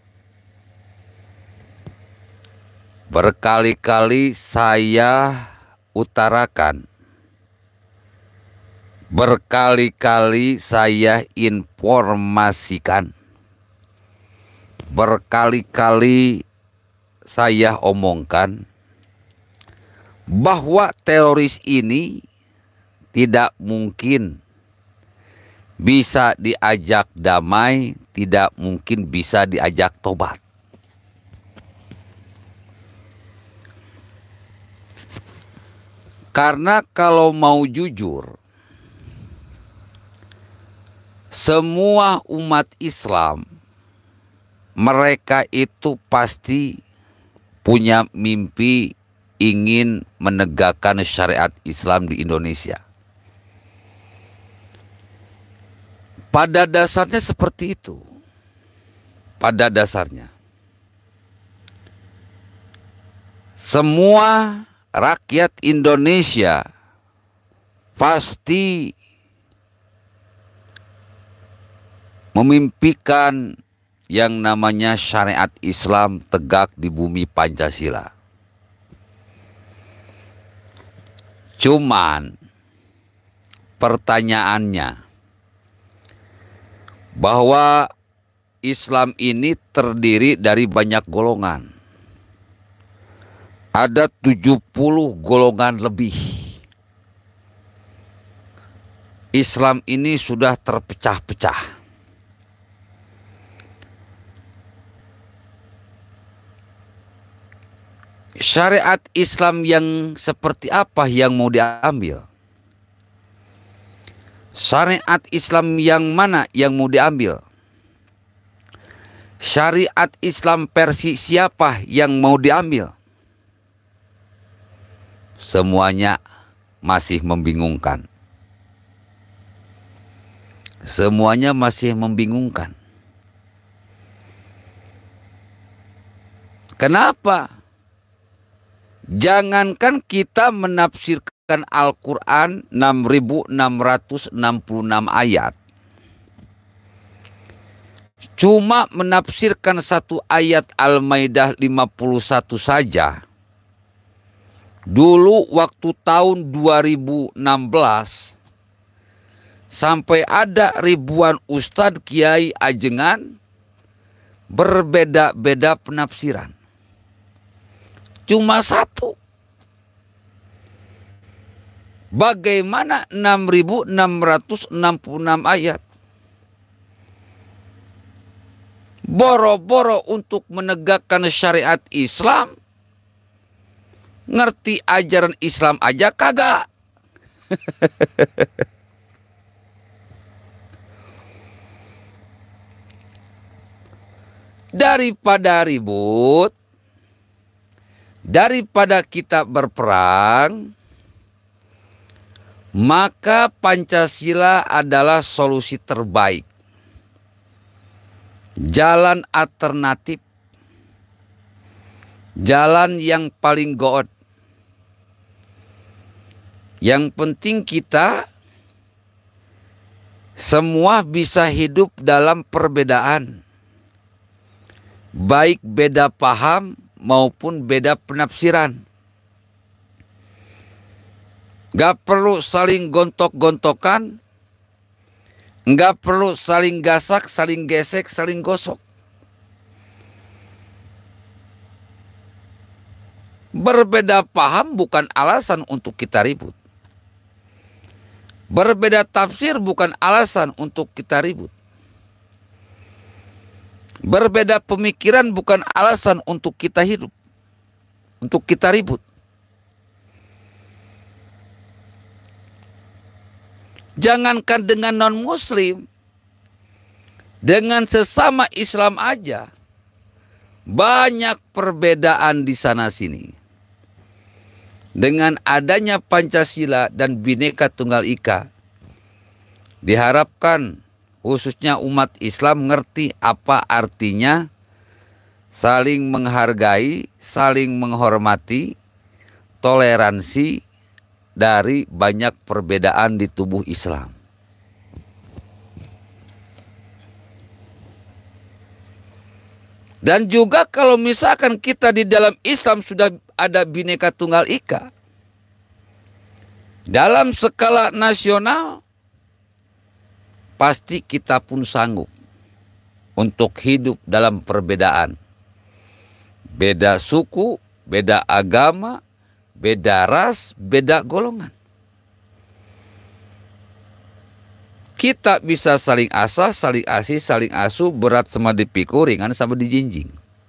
Berkali-kali saya utarakan, berkali-kali saya informasikan berkali-kali saya omongkan bahwa teroris ini tidak mungkin bisa diajak damai, tidak mungkin bisa diajak tobat. Karena kalau mau jujur, semua umat Islam, mereka itu pasti punya mimpi ingin menegakkan syariat Islam di Indonesia. Pada dasarnya seperti itu. Pada dasarnya. Semua rakyat Indonesia pasti memimpikan yang namanya syariat Islam tegak di bumi Pancasila. Cuman pertanyaannya bahwa Islam ini terdiri dari banyak golongan. Ada tujuh puluh golongan lebih. Islam ini sudah terpecah-pecah. Syariat Islam yang seperti apa yang mau diambil? Syariat Islam yang mana yang mau diambil? Syariat Islam versi siapa yang mau diambil? Semuanya masih membingungkan. Semuanya masih membingungkan. Kenapa? Jangankan kita menafsirkan Al-Quran enam ribu enam ratus enam puluh enam ayat. Cuma menafsirkan satu ayat Al-Maidah lima puluh satu saja. Dulu waktu tahun dua ribu enam belas sampai ada ribuan ustadz kiai ajengan berbeda-beda penafsiran. Cuma satu. Bagaimana enam ribu enam ratus enam puluh enam ayat? Boro-boro untuk menegakkan syariat Islam, ngerti ajaran Islam aja kagak. Daripada ribut, daripada kita berperang, maka Pancasila adalah solusi terbaik. Jalan alternatif, jalan yang paling goot. Yang penting kita semua bisa hidup dalam perbedaan. Baik beda paham maupun beda penafsiran. Gak perlu saling gontok-gontokan. Gak perlu saling gasak, saling gesek, saling gosok. Berbeda paham bukan alasan untuk kita ribut. Berbeda tafsir bukan alasan untuk kita ribut. Berbeda pemikiran bukan alasan untuk kita hidup, untuk kita ribut. Jangankan dengan non-muslim, dengan sesama Islam aja banyak perbedaan di sana-sini. Dengan adanya Pancasila dan Bhinneka Tunggal Ika, diharapkan khususnya umat Islam ngerti apa artinya saling menghargai, saling menghormati, toleransi dari banyak perbedaan di tubuh Islam. Dan juga kalau misalkan kita di dalam Islam sudah ada Bhinneka Tunggal Ika, dalam skala nasional pasti kita pun sanggup untuk hidup dalam perbedaan. Beda suku, beda agama, beda ras, beda golongan. Kita bisa saling asah, saling asih, saling asuh, berat sama dipikul, ringan sama dijinjing.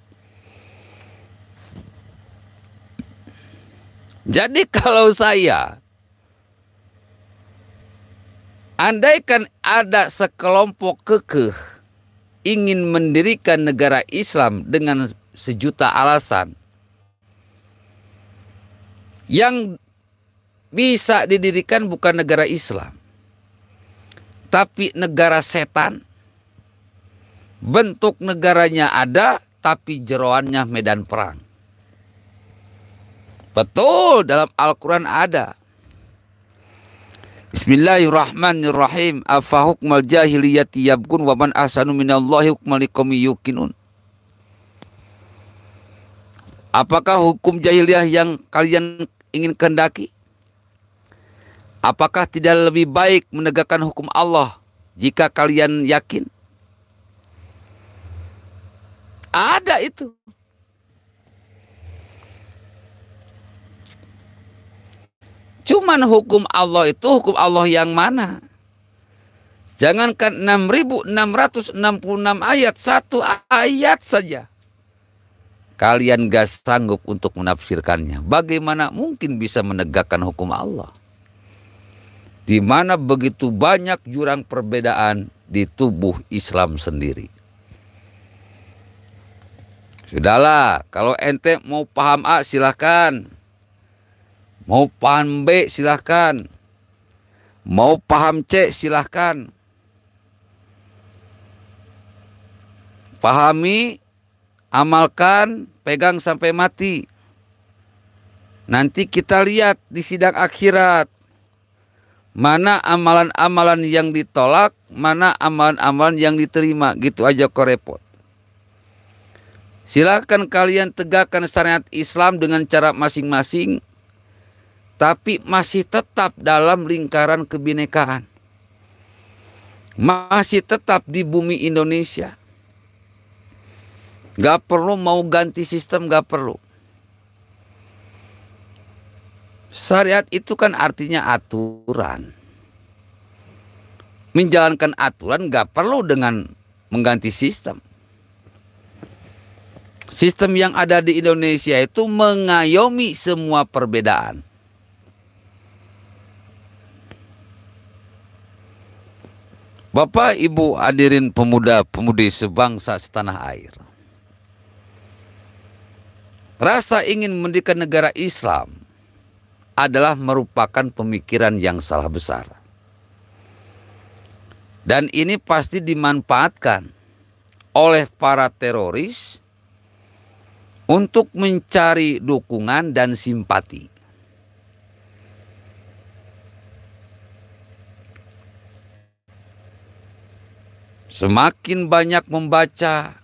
Jadi kalau saya, andaikan ada sekelompok kekeh ingin mendirikan negara Islam dengan sejuta alasan, yang bisa didirikan bukan negara Islam, tapi negara setan. Bentuk negaranya ada, tapi jeroannya medan perang. Betul, dalam Al-Quran ada. Bismillahirrahmanirrahim. Afa hukmal jahiliyati yabgun wa man ahsanu minallahi hukmal liqaumin yuqinun. Apakah hukum jahiliyah yang kalian ingin kehendaki? Apakah tidak lebih baik menegakkan hukum Allah jika kalian yakin? Ada itu. Cuman hukum Allah itu hukum Allah yang mana? Jangankan enam ribu enam ratus enam puluh enam ayat, satu ayat saja kalian gak sanggup untuk menafsirkannya. Bagaimana mungkin bisa menegakkan hukum Allah? Di mana begitu banyak jurang perbedaan di tubuh Islam sendiri. Sudahlah, kalau ente mau paham A silahkan. Mau paham B silahkan. Mau paham C silahkan. Pahami, amalkan, pegang sampai mati. Nanti kita lihat di sidang akhirat. Mana amalan-amalan yang ditolak, mana amalan-amalan yang diterima. Gitu aja kok repot. Silahkan kalian tegakkan syariat Islam dengan cara masing-masing, tapi masih tetap dalam lingkaran kebinekaan. Masih tetap di bumi Indonesia. Gak perlu mau ganti sistem, gak perlu. Syariat itu kan artinya aturan. Menjalankan aturan gak perlu dengan mengganti sistem. Sistem yang ada di Indonesia itu mengayomi semua perbedaan. Bapak, Ibu, hadirin pemuda-pemudi sebangsa setanah air. Rasa ingin mendirikan negara Islam adalah merupakan pemikiran yang salah besar. Dan ini pasti dimanfaatkan oleh para teroris untuk mencari dukungan dan simpati. Semakin banyak membaca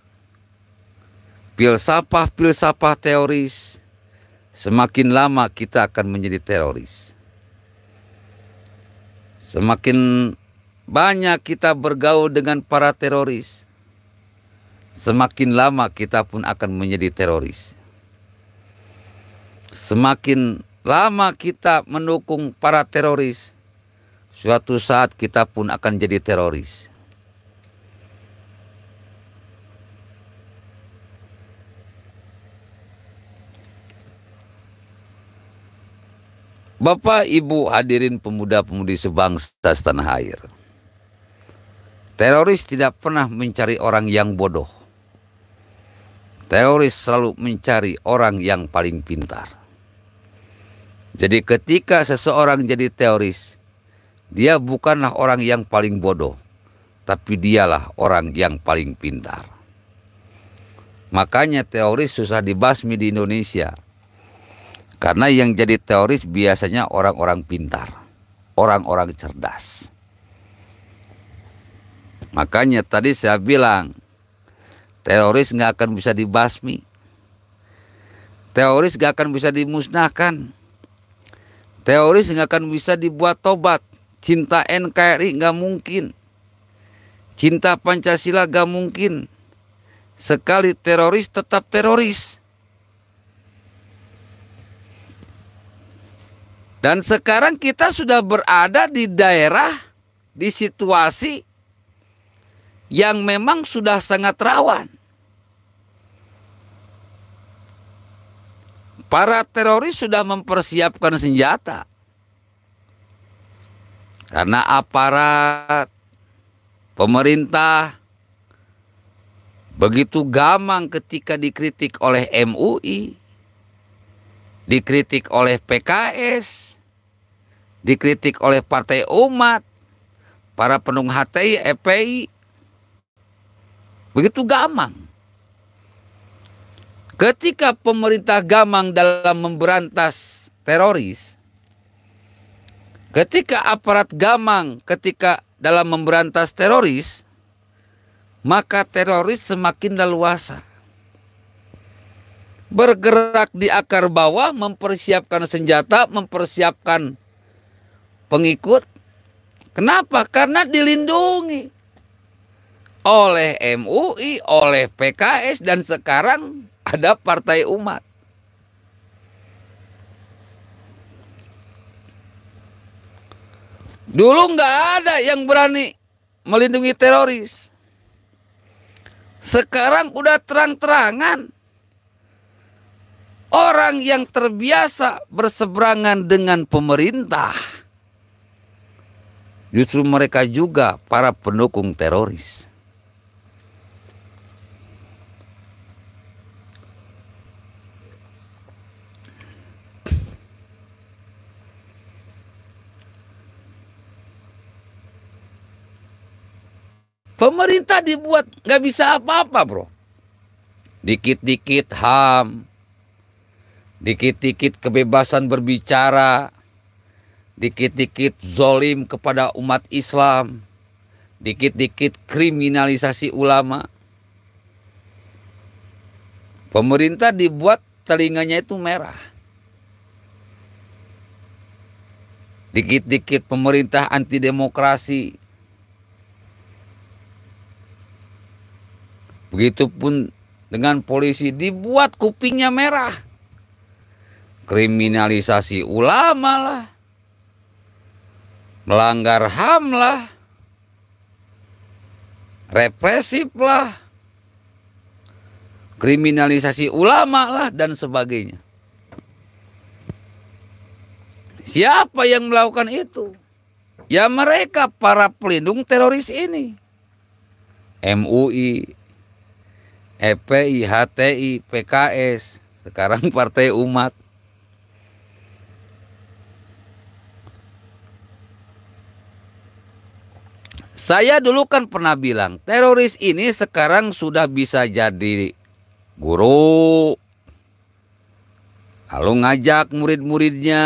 filsafah-filsafah teoris, semakin lama kita akan menjadi teroris. Semakin banyak kita bergaul dengan para teroris, semakin lama kita pun akan menjadi teroris. Semakin lama kita mendukung para teroris, suatu saat kita pun akan jadi teroris. Bapak, Ibu, hadirin pemuda-pemudi sebangsa setanah air. Teroris tidak pernah mencari orang yang bodoh. Teroris selalu mencari orang yang paling pintar. Jadi ketika seseorang jadi teroris, dia bukanlah orang yang paling bodoh, tapi dialah orang yang paling pintar. Makanya teroris susah dibasmi di Indonesia. Karena yang jadi teroris biasanya orang-orang pintar, orang-orang cerdas. Makanya tadi saya bilang, teroris nggak akan bisa dibasmi. Teroris nggak akan bisa dimusnahkan. Teroris nggak akan bisa dibuat tobat. Cinta N K R I nggak mungkin. Cinta Pancasila nggak mungkin. sekali teroris tetap teroris. Dan sekarang kita sudah berada di daerah, di situasi yang memang sudah sangat rawan. Para teroris sudah mempersiapkan senjata. Karena aparat pemerintah begitu gamang ketika dikritik oleh M U I, dikritik oleh P K S, dikritik oleh Partai Umat, para pendukung H T I, F P I. Begitu gamang. Ketika pemerintah gamang dalam memberantas teroris, ketika aparat gamang ketika dalam memberantas teroris, maka teroris semakin leluasa. Bergerak di akar bawah, mempersiapkan senjata, mempersiapkan pengikut. Kenapa? Karena dilindungi oleh M U I, oleh P K S, dan sekarang ada Partai Umat. Dulu nggak ada yang berani melindungi teroris. Sekarang udah terang-terangan. Orang yang terbiasa berseberangan dengan pemerintah, justru mereka juga para pendukung teroris. Pemerintah dibuat nggak bisa apa-apa, bro. Dikit-dikit H A M, dikit-dikit kebebasan berbicara, dikit-dikit zolim kepada umat Islam, dikit-dikit kriminalisasi ulama. Pemerintah dibuat telinganya itu merah. Dikit-dikit pemerintah anti demokrasi. Begitupun dengan polisi, dibuat kupingnya merah. Kriminalisasi ulama lah, melanggar H A M lah, represif lah, kriminalisasi ulama lah, dan sebagainya. Siapa yang melakukan itu? Ya mereka, para pelindung teroris ini. M U I, F P I, H T I, P K S, sekarang Partai Umat. Saya dulu kan pernah bilang, teroris ini sekarang sudah bisa jadi guru, lalu ngajak murid-muridnya,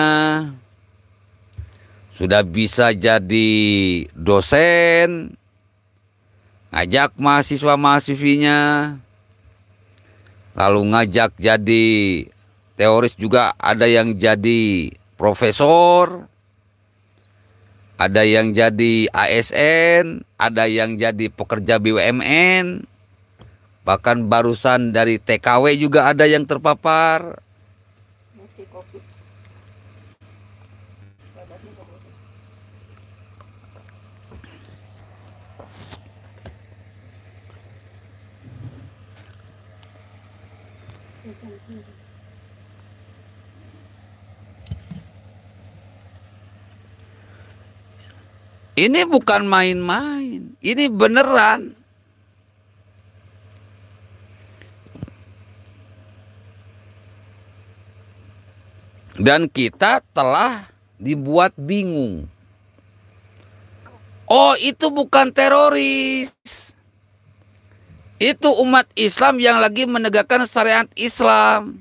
sudah bisa jadi dosen, ngajak mahasiswa-mahasiswinya, lalu ngajak jadi teroris juga, ada yang jadi profesor, ada yang jadi A S N, ada yang jadi pekerja B U M N, bahkan barusan dari T K W juga ada yang terpapar. Ini bukan main-main, ini beneran. Dan kita telah dibuat bingung. Oh, itu bukan teroris. Itu umat Islam yang lagi menegakkan syariat Islam.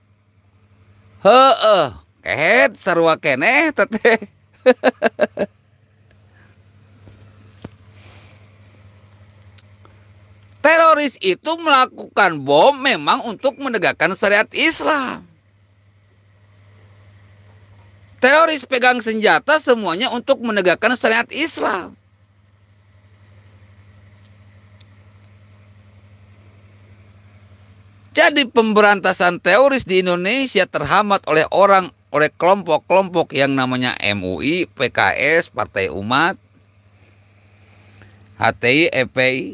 Heeh, kehet sarua keneh teteh. Teroris itu melakukan bom memang untuk menegakkan syariat Islam. Teroris pegang senjata semuanya untuk menegakkan syariat Islam. Jadi pemberantasan teroris di Indonesia terhambat oleh orang, oleh kelompok-kelompok yang namanya M U I, P K S, Partai Umat, H T I, F P I.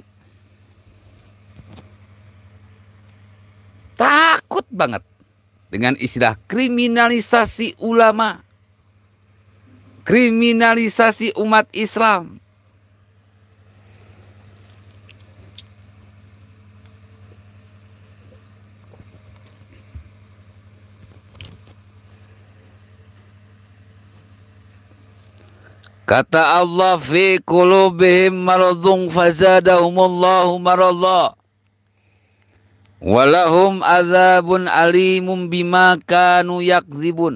Takut banget dengan istilah kriminalisasi ulama, kriminalisasi umat Islam. Kata Allah, fi qulubihim maradun fazadahumullahu maradha walahum adzabun alimun bima kanu yakzibun.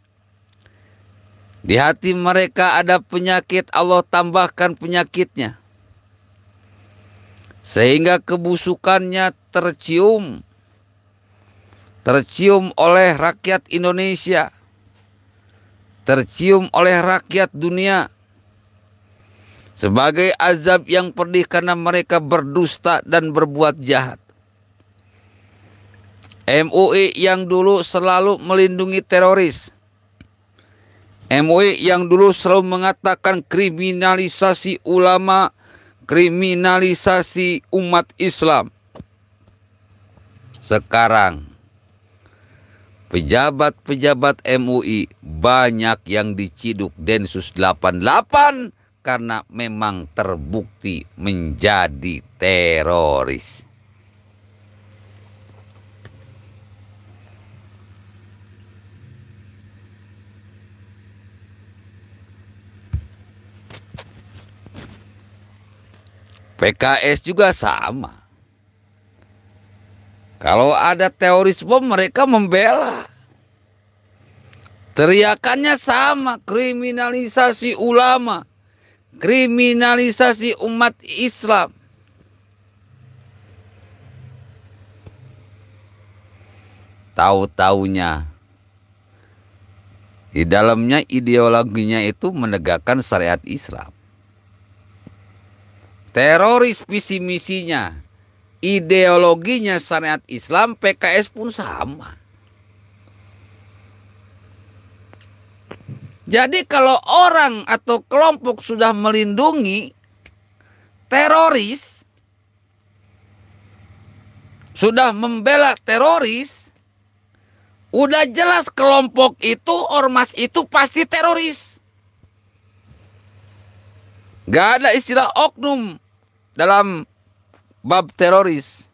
Di hati mereka ada penyakit, Allah tambahkan penyakitnya, sehingga kebusukannya tercium tercium oleh rakyat Indonesia, tercium oleh rakyat dunia sebagai azab yang pedih karena mereka berdusta dan berbuat jahat. M U I yang dulu selalu melindungi teroris, M U I yang dulu selalu mengatakan kriminalisasi ulama, kriminalisasi umat Islam, sekarang pejabat-pejabat M U I banyak yang diciduk Densus delapan puluh delapan karena memang terbukti menjadi teroris. P K S juga sama. Kalau ada terorisme mereka membela. Teriakannya sama, kriminalisasi ulama, kriminalisasi umat Islam. Tahu-taunya di dalamnya ideologinya itu menegakkan syariat Islam. Teroris visi misinya, ideologinya syariat Islam, P K S pun sama. Jadi kalau orang atau kelompok sudah melindungi teroris, sudah membela teroris, udah jelas kelompok itu, ormas itu pasti teroris. Gak ada istilah oknum dalam bab teroris.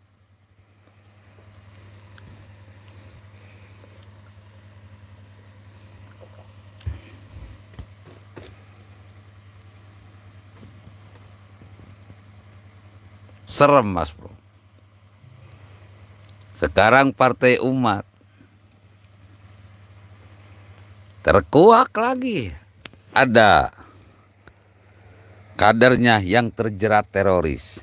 Serem, Mas Bro. Sekarang Partai Umat terkuak lagi. Ada kadernya yang terjerat teroris.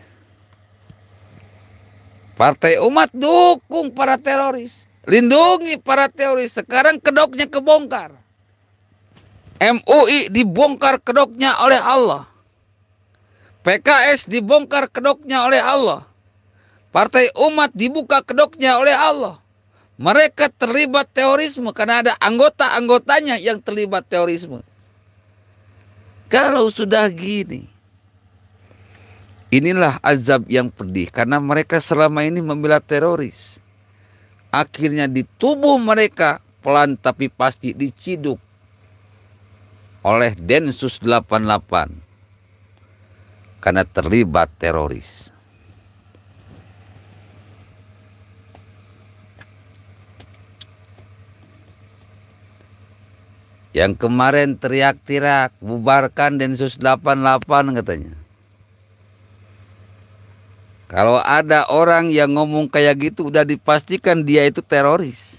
Partai Umat dukung para teroris, lindungi para teroris. Sekarang kedoknya kebongkar. M U I dibongkar kedoknya oleh Allah. P K S dibongkar kedoknya oleh Allah. Partai Umat dibuka kedoknya oleh Allah. Mereka terlibat terorisme karena ada anggota-anggotanya yang terlibat terorisme. Kalau sudah gini, inilah azab yang pedih karena mereka selama ini membela teroris. Akhirnya di tubuh mereka pelan tapi pasti diciduk oleh Densus delapan puluh delapan karena terlibat teroris. Yang kemarin teriak-teriak bubarkan Densus delapan puluh delapan katanya. Kalau ada orang yang ngomong kayak gitu udah dipastikan dia itu teroris.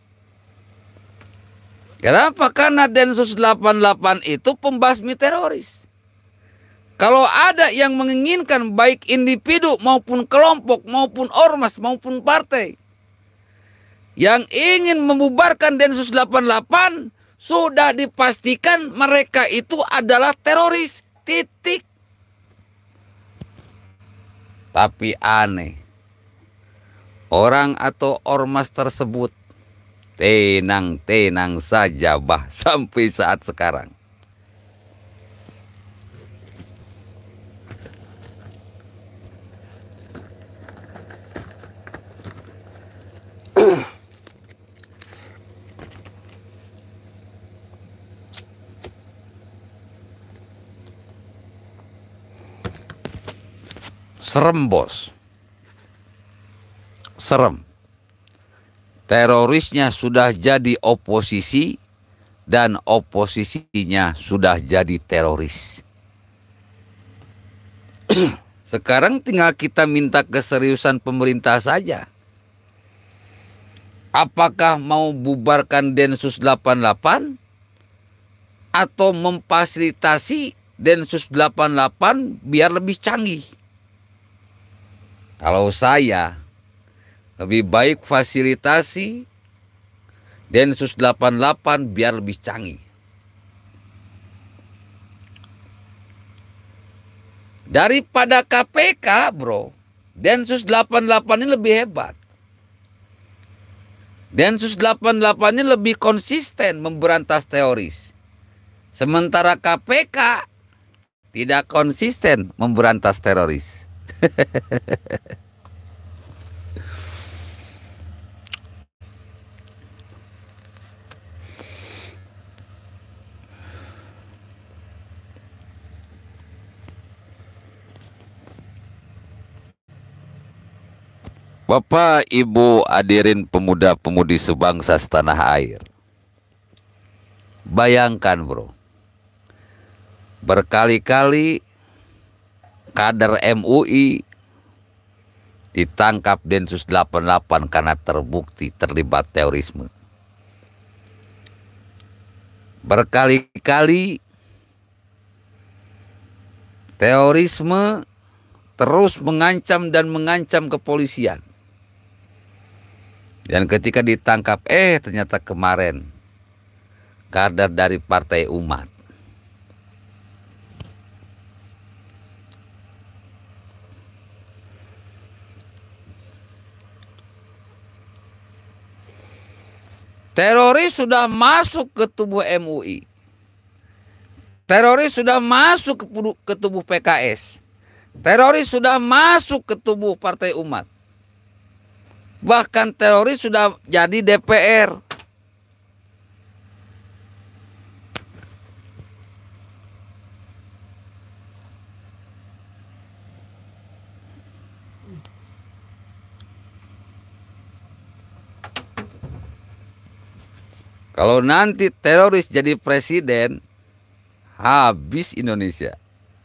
Kenapa? Karena Densus delapan puluh delapan itu pembasmi teroris. Kalau ada yang menginginkan baik individu maupun kelompok maupun ormas maupun partai yang ingin membubarkan Densus delapan puluh delapan, sudah dipastikan mereka itu adalah teroris. Titik. Tapi aneh, orang atau ormas tersebut tenang-tenang saja bah sampai saat sekarang. Serem bos, serem. Terorisnya sudah jadi oposisi dan oposisinya sudah jadi teroris. Sekarang tinggal kita minta keseriusan pemerintah saja. Apakah mau bubarkan Densus delapan puluh delapan atau memfasilitasi Densus delapan puluh delapan biar lebih canggih? Kalau saya, lebih baik fasilitasi Densus delapan puluh delapan biar lebih canggih. Daripada K P K, bro, Densus delapan puluh delapan ini lebih hebat. Densus delapan puluh delapan ini lebih konsisten memberantas teroris. Sementara K P K tidak konsisten memberantas teroris. Bapak, Ibu, hadirin pemuda-pemudi sebangsa setanah air. Bayangkan bro, berkali-kali kader M U I ditangkap Densus delapan puluh delapan karena terbukti terlibat terorisme. Berkali-kali terorisme terus mengancam dan mengancam kepolisian. Dan ketika ditangkap, eh ternyata kemarin kader dari Partai Umat. Teroris sudah masuk ke tubuh M U I. Teroris sudah masuk ke tubuh P K S. Teroris sudah masuk ke tubuh Partai Umat. Bahkan teroris sudah jadi D P R. Kalau nanti teroris jadi presiden, habis Indonesia.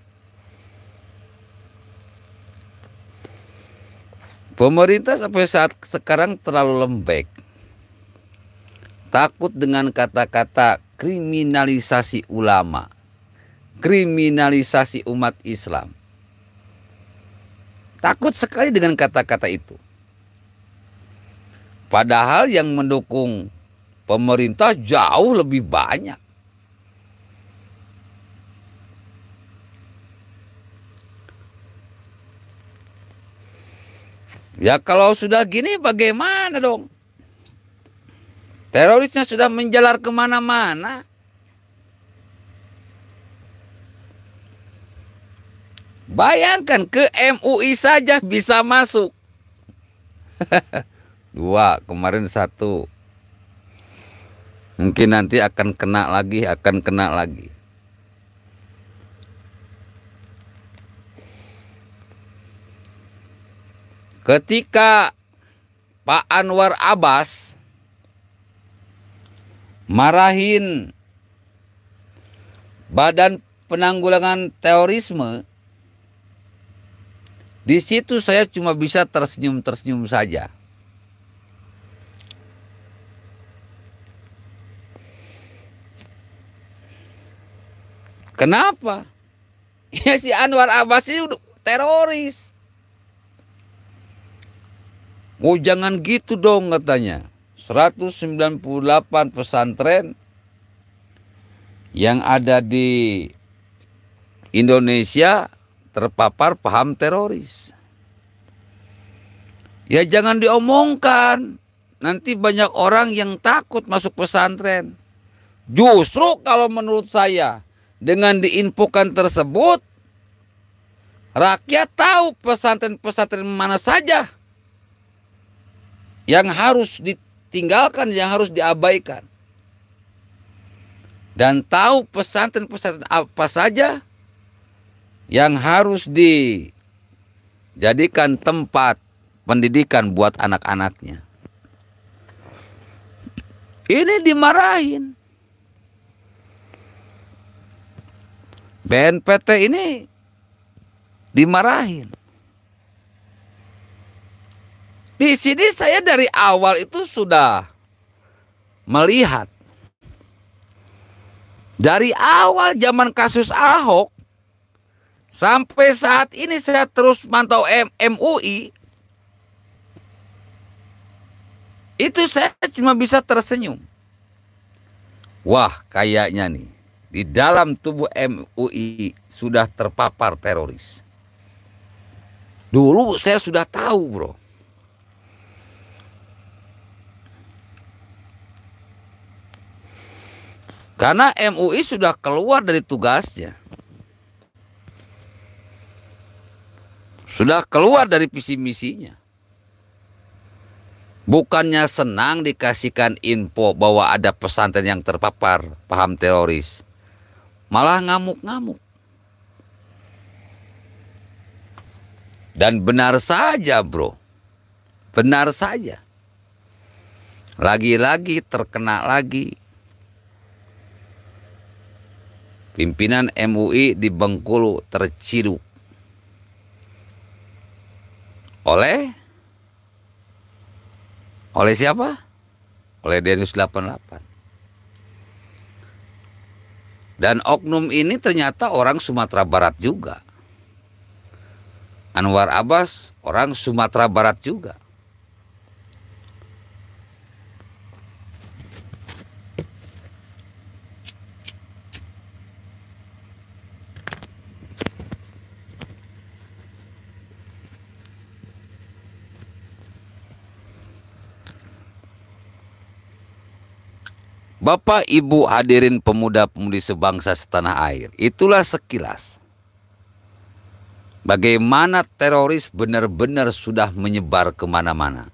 Pemerintah sampai saat sekarang terlalu lembek. Takut dengan kata-kata kriminalisasi ulama, kriminalisasi umat Islam. Takut sekali dengan kata-kata itu. Padahal yang mendukung pemerintah jauh lebih banyak. Ya kalau sudah gini bagaimana dong? Terorisnya sudah menjalar kemana-mana. Bayangkan ke M U I saja bisa masuk. Dua, kemarin satu. Mungkin nanti akan kena lagi, akan kena lagi. Ketika Pak Anwar Abbas marahin Badan Penanggulangan Terorisme, di situ saya cuma bisa tersenyum-tersenyum saja. Kenapa? Ya si Anwar Abbas ini udah teroris. Oh jangan gitu dong katanya. seratus sembilan puluh delapan pesantren yang ada di Indonesia terpapar paham teroris. Ya jangan diomongkan. Nanti banyak orang yang takut masuk pesantren. Justru kalau menurut saya, dengan diinfokan tersebut, rakyat tahu pesantren-pesantren mana saja yang harus ditinggalkan, yang harus diabaikan. Dan tahu pesantren-pesantren apa saja yang harus dijadikan tempat pendidikan buat anak-anaknya. Ini dimarahin. B N P T ini dimarahin. Di sini saya dari awal itu sudah melihat. Dari awal zaman kasus Ahok sampai saat ini saya terus mantau M U I. Itu saya cuma bisa tersenyum. Wah, kayaknya nih di dalam tubuh M U I sudah terpapar teroris. Dulu saya sudah tahu, bro. Karena M U I sudah keluar dari tugasnya. Sudah keluar dari visi misinya. Bukannya senang dikasihkan info bahwa ada pesantren yang terpapar paham teroris. Malah ngamuk-ngamuk. Dan benar saja, bro. Benar saja. Lagi-lagi terkena lagi. Pimpinan M U I di Bengkulu terciduk oleh oleh siapa? Oleh Densus delapan puluh delapan. Dan oknum ini ternyata orang Sumatera Barat juga. Anwar Abbas orang Sumatera Barat juga. Bapak, Ibu, hadirin pemuda-pemudi sebangsa setanah air, itulah sekilas bagaimana teroris benar-benar sudah menyebar kemana-mana.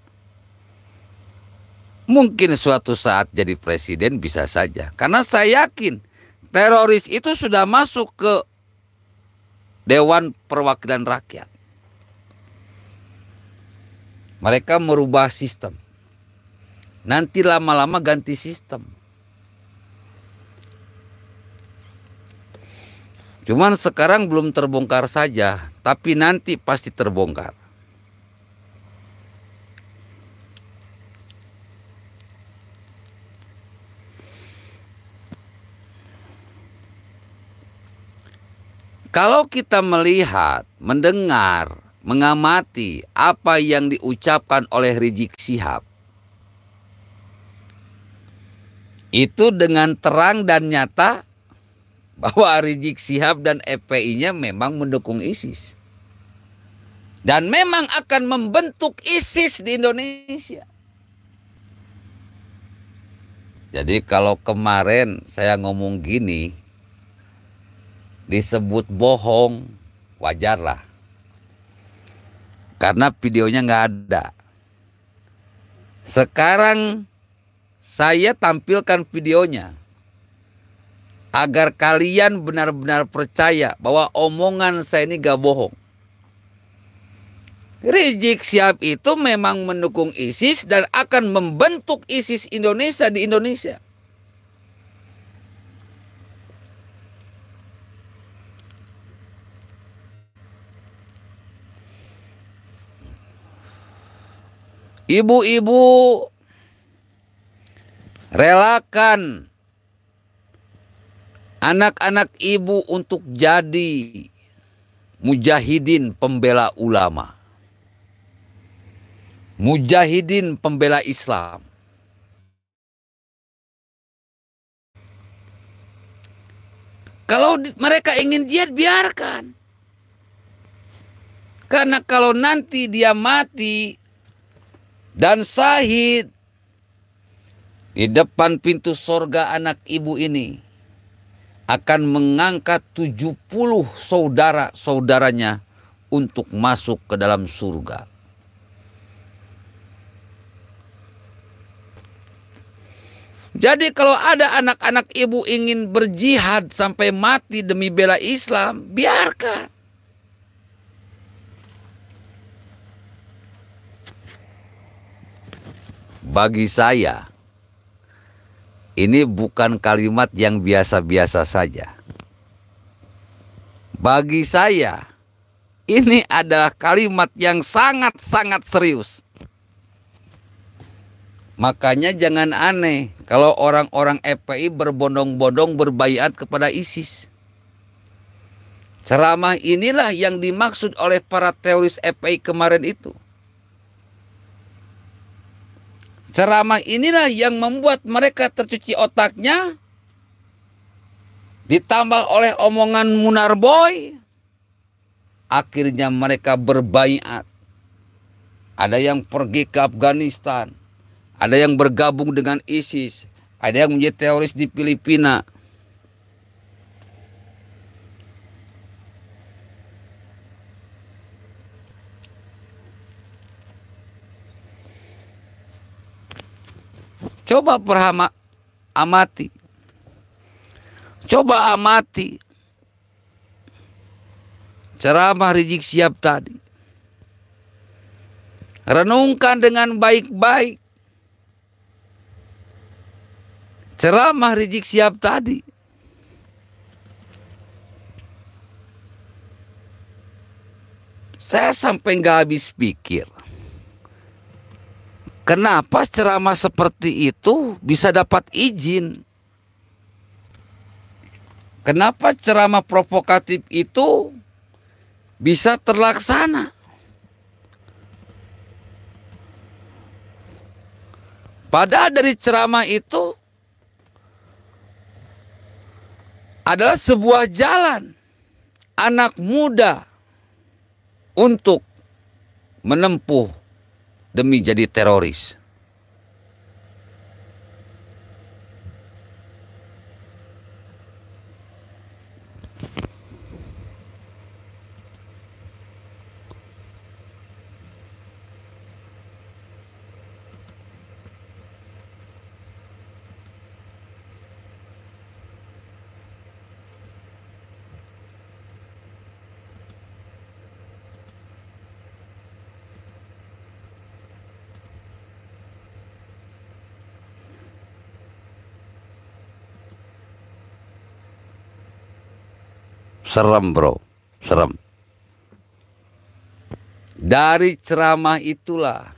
Mungkin suatu saat jadi presiden bisa saja, karena saya yakin teroris itu sudah masuk ke Dewan Perwakilan Rakyat. Mereka merubah sistem, nanti lama-lama ganti sistem. Cuman sekarang belum terbongkar saja, tapi nanti pasti terbongkar. Kalau kita melihat, mendengar, mengamati apa yang diucapkan oleh Rizik Syihab, itu dengan terang dan nyata bahwa Rizik Syihab dan F P I-nya memang mendukung ISIS. Dan memang akan membentuk ISIS di Indonesia. Jadi kalau kemarin saya ngomong gini, disebut bohong, wajarlah. Karena videonya nggak ada. Sekarang saya tampilkan videonya. Agar kalian benar-benar percaya bahwa omongan saya ini gak bohong. Rizik Syihab itu memang mendukung ISIS dan akan membentuk ISIS Indonesia di Indonesia. Ibu-ibu, relakan anak-anak ibu untuk jadi mujahidin pembela ulama. Mujahidin pembela Islam. Kalau mereka ingin jihad, biarkan. Karena kalau nanti dia mati, dan syahid di depan pintu sorga anak ibu ini akan mengangkat tujuh puluh saudara-saudaranya untuk masuk ke dalam surga. Jadi kalau ada anak-anak ibu ingin berjihad sampai mati demi bela Islam, biarkan. Bagi saya, ini bukan kalimat yang biasa-biasa saja. Bagi saya, ini adalah kalimat yang sangat-sangat serius. Makanya jangan aneh kalau orang-orang F P I berbondong-bondong berbaiat kepada ISIS. Ceramah inilah yang dimaksud oleh para teroris F P I kemarin itu. Ceramah inilah yang membuat mereka tercuci otaknya, ditambah oleh omongan Munarboy, akhirnya mereka berbaiat. Ada yang pergi ke Afghanistan, ada yang bergabung dengan ISIS, ada yang menjadi teroris di Filipina. Coba perhama, amati. Coba amati ceramah Rizik Syihab tadi. Renungkan dengan baik-baik ceramah Rizik Syihab tadi. Saya sampai nggak habis pikir. Kenapa ceramah seperti itu bisa dapat izin? Kenapa ceramah provokatif itu bisa terlaksana? Padahal dari ceramah itu adalah sebuah jalan anak muda untuk menempuh demi jadi teroris. Serem bro, serem. Dari ceramah itulah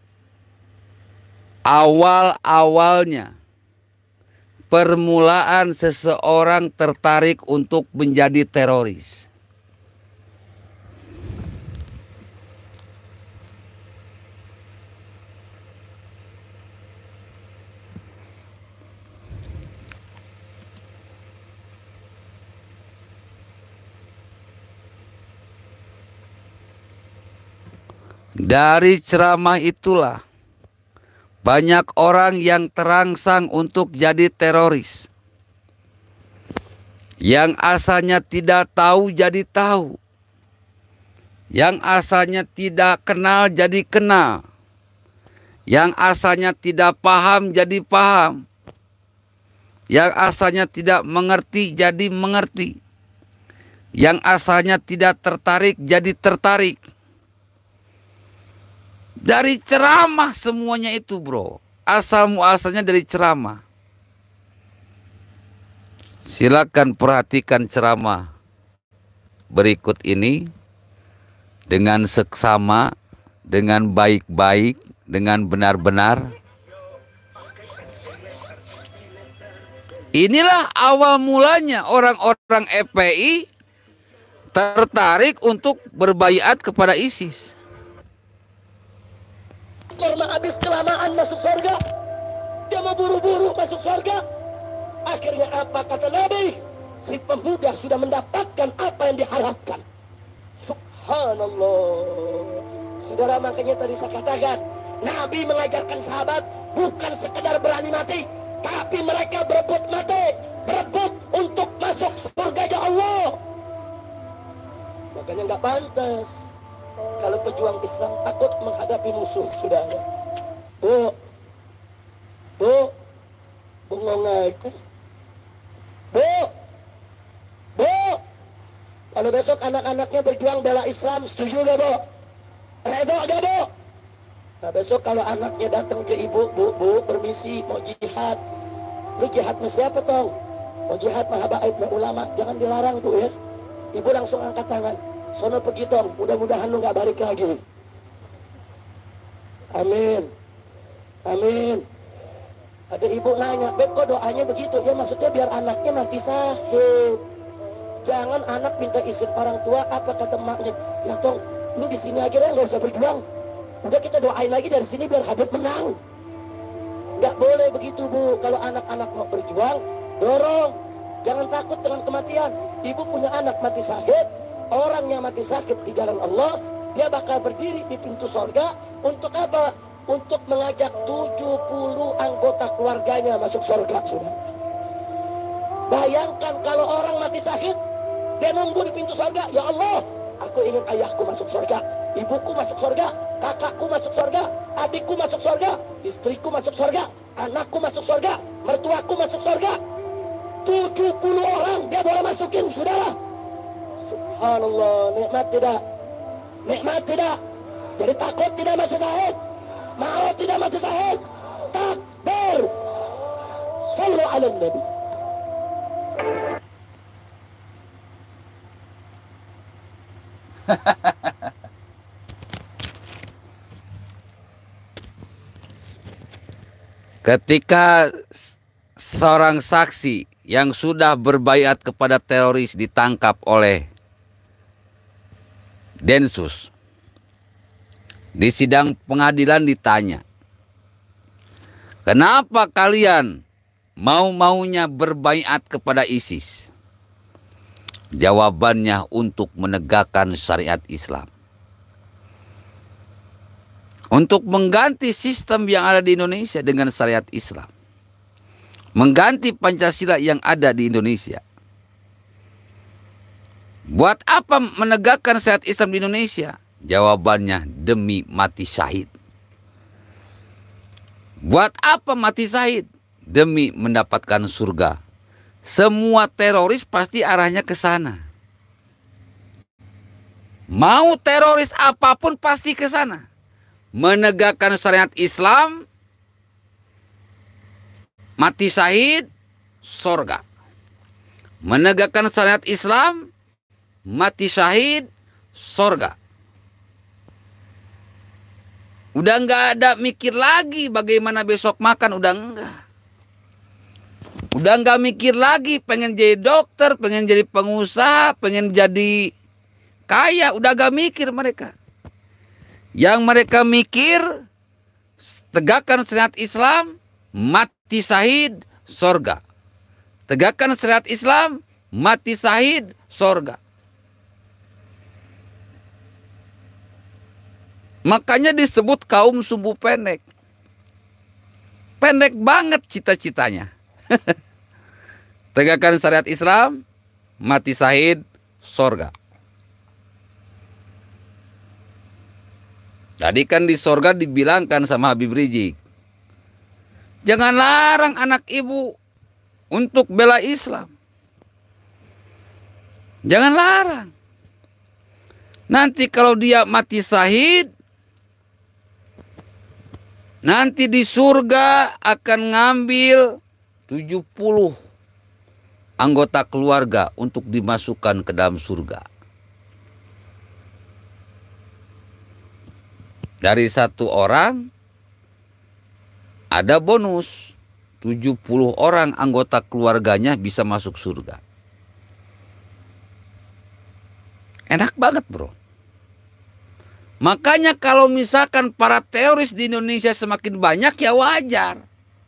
awal-awalnya permulaan seseorang tertarik untuk menjadi teroris. Dari ceramah itulah banyak orang yang terangsang untuk jadi teroris. Yang asalnya tidak tahu jadi tahu. Yang asalnya tidak kenal jadi kenal. Yang asalnya tidak paham jadi paham. Yang asalnya tidak mengerti jadi mengerti. Yang asalnya tidak tertarik jadi tertarik. Dari ceramah semuanya itu bro. Asal muasalnya dari ceramah. Silakan perhatikan ceramah berikut ini dengan seksama, dengan baik-baik, dengan benar-benar. Inilah awal mulanya orang-orang F P I tertarik untuk berbaiat kepada ISIS. Karena habis kelamaan masuk surga, dia mau buru-buru masuk surga. Akhirnya apa kata Nabi? Si pemuda sudah mendapatkan apa yang diharapkan. Subhanallah. Saudara, makanya tadi saya katakan, Nabi mengajarkan sahabat bukan sekedar berani mati, tapi mereka berebut mati, berebut untuk masuk surga Allah. Makanya nggak pantas kalau pejuang Islam takut menghadapi musuh, saudara. Bu, bu, bengong aja. Bu, bu, kalau besok anak-anaknya berjuang bela Islam, setuju gak, Bu? Redo gak, Bu? Nah besok kalau anaknya datang ke ibu, bu, bu, permisi mau jihad. Lu jihad sama siapa, Tong? Mau jihad sama habaib, sama ulama, jangan dilarang, Bu, ya. Ibu langsung angkat tangan. Sono pergi, Tong, mudah-mudahan lu gak balik lagi. Amin. Amin. Ada ibu nanya, Beb kok doanya begitu? Ya maksudnya biar anaknya mati syahid. Jangan anak minta izin orang tua, apa kata maknya? Ya Tong, lu di sini aja deh, nggak usah berjuang. Udah kita doain lagi dari sini biar Habib menang. Nggak boleh begitu, Bu. Kalau anak-anak mau berjuang, dorong. Jangan takut dengan kematian. Ibu punya anak mati syahid, orang yang mati sakit di jalan Allah, dia bakal berdiri di pintu sorga. Untuk apa? Untuk mengajak tujuh puluh anggota keluarganya masuk sorga, saudara. Bayangkan kalau orang mati sakit, dia nunggu di pintu sorga. Ya Allah, aku ingin ayahku masuk sorga, ibuku masuk sorga, kakakku masuk sorga, adikku masuk sorga, istriku masuk sorga, anakku masuk sorga, mertuaku masuk sorga. tujuh puluh orang dia boleh masukin, saudara. Subhanallah, nikmat tidak? Nikmat tidak? Jadi takut tidak mati syahid? Mau tidak mati syahid? Takbir. Sallu ala Nabi. Ketika seorang saksi yang sudah berbaiat kepada teroris ditangkap oleh Densus, di sidang pengadilan ditanya, kenapa kalian mau-maunya berbaiat kepada ISIS? Jawabannya untuk menegakkan syariat Islam, untuk mengganti sistem yang ada di Indonesia dengan syariat Islam, mengganti Pancasila yang ada di Indonesia. Buat apa menegakkan syariat Islam di Indonesia? Jawabannya demi mati syahid. Buat apa mati syahid? Demi mendapatkan surga. Semua teroris pasti arahnya ke sana. Mau teroris apapun pasti ke sana. Menegakkan syariat Islam, mati syahid, surga. Menegakkan syariat Islam, mati syahid, surga. Udah nggak ada mikir lagi bagaimana besok makan, udah enggak. Udah nggak mikir lagi pengen jadi dokter, pengen jadi pengusaha, pengen jadi kaya, udah gak mikir mereka. Yang mereka mikir, tegakkan syariat Islam, mati syahid, surga. Tegakkan syariat Islam, mati syahid, surga. Makanya disebut kaum sumbu pendek. Pendek banget cita-citanya. Tegakkan syariat Islam, mati syahid, surga. Tadi kan di surga dibilangkan sama Habib Rizik, jangan larang anak ibu untuk bela Islam. Jangan larang. Nanti kalau dia mati syahid, nanti di surga akan ngambil tujuh puluh anggota keluarga untuk dimasukkan ke dalam surga. Dari satu orang ada bonus, tujuh puluh orang anggota keluarganya bisa masuk surga. Enak banget, bro. Makanya kalau misalkan para teroris di Indonesia semakin banyak, ya wajar.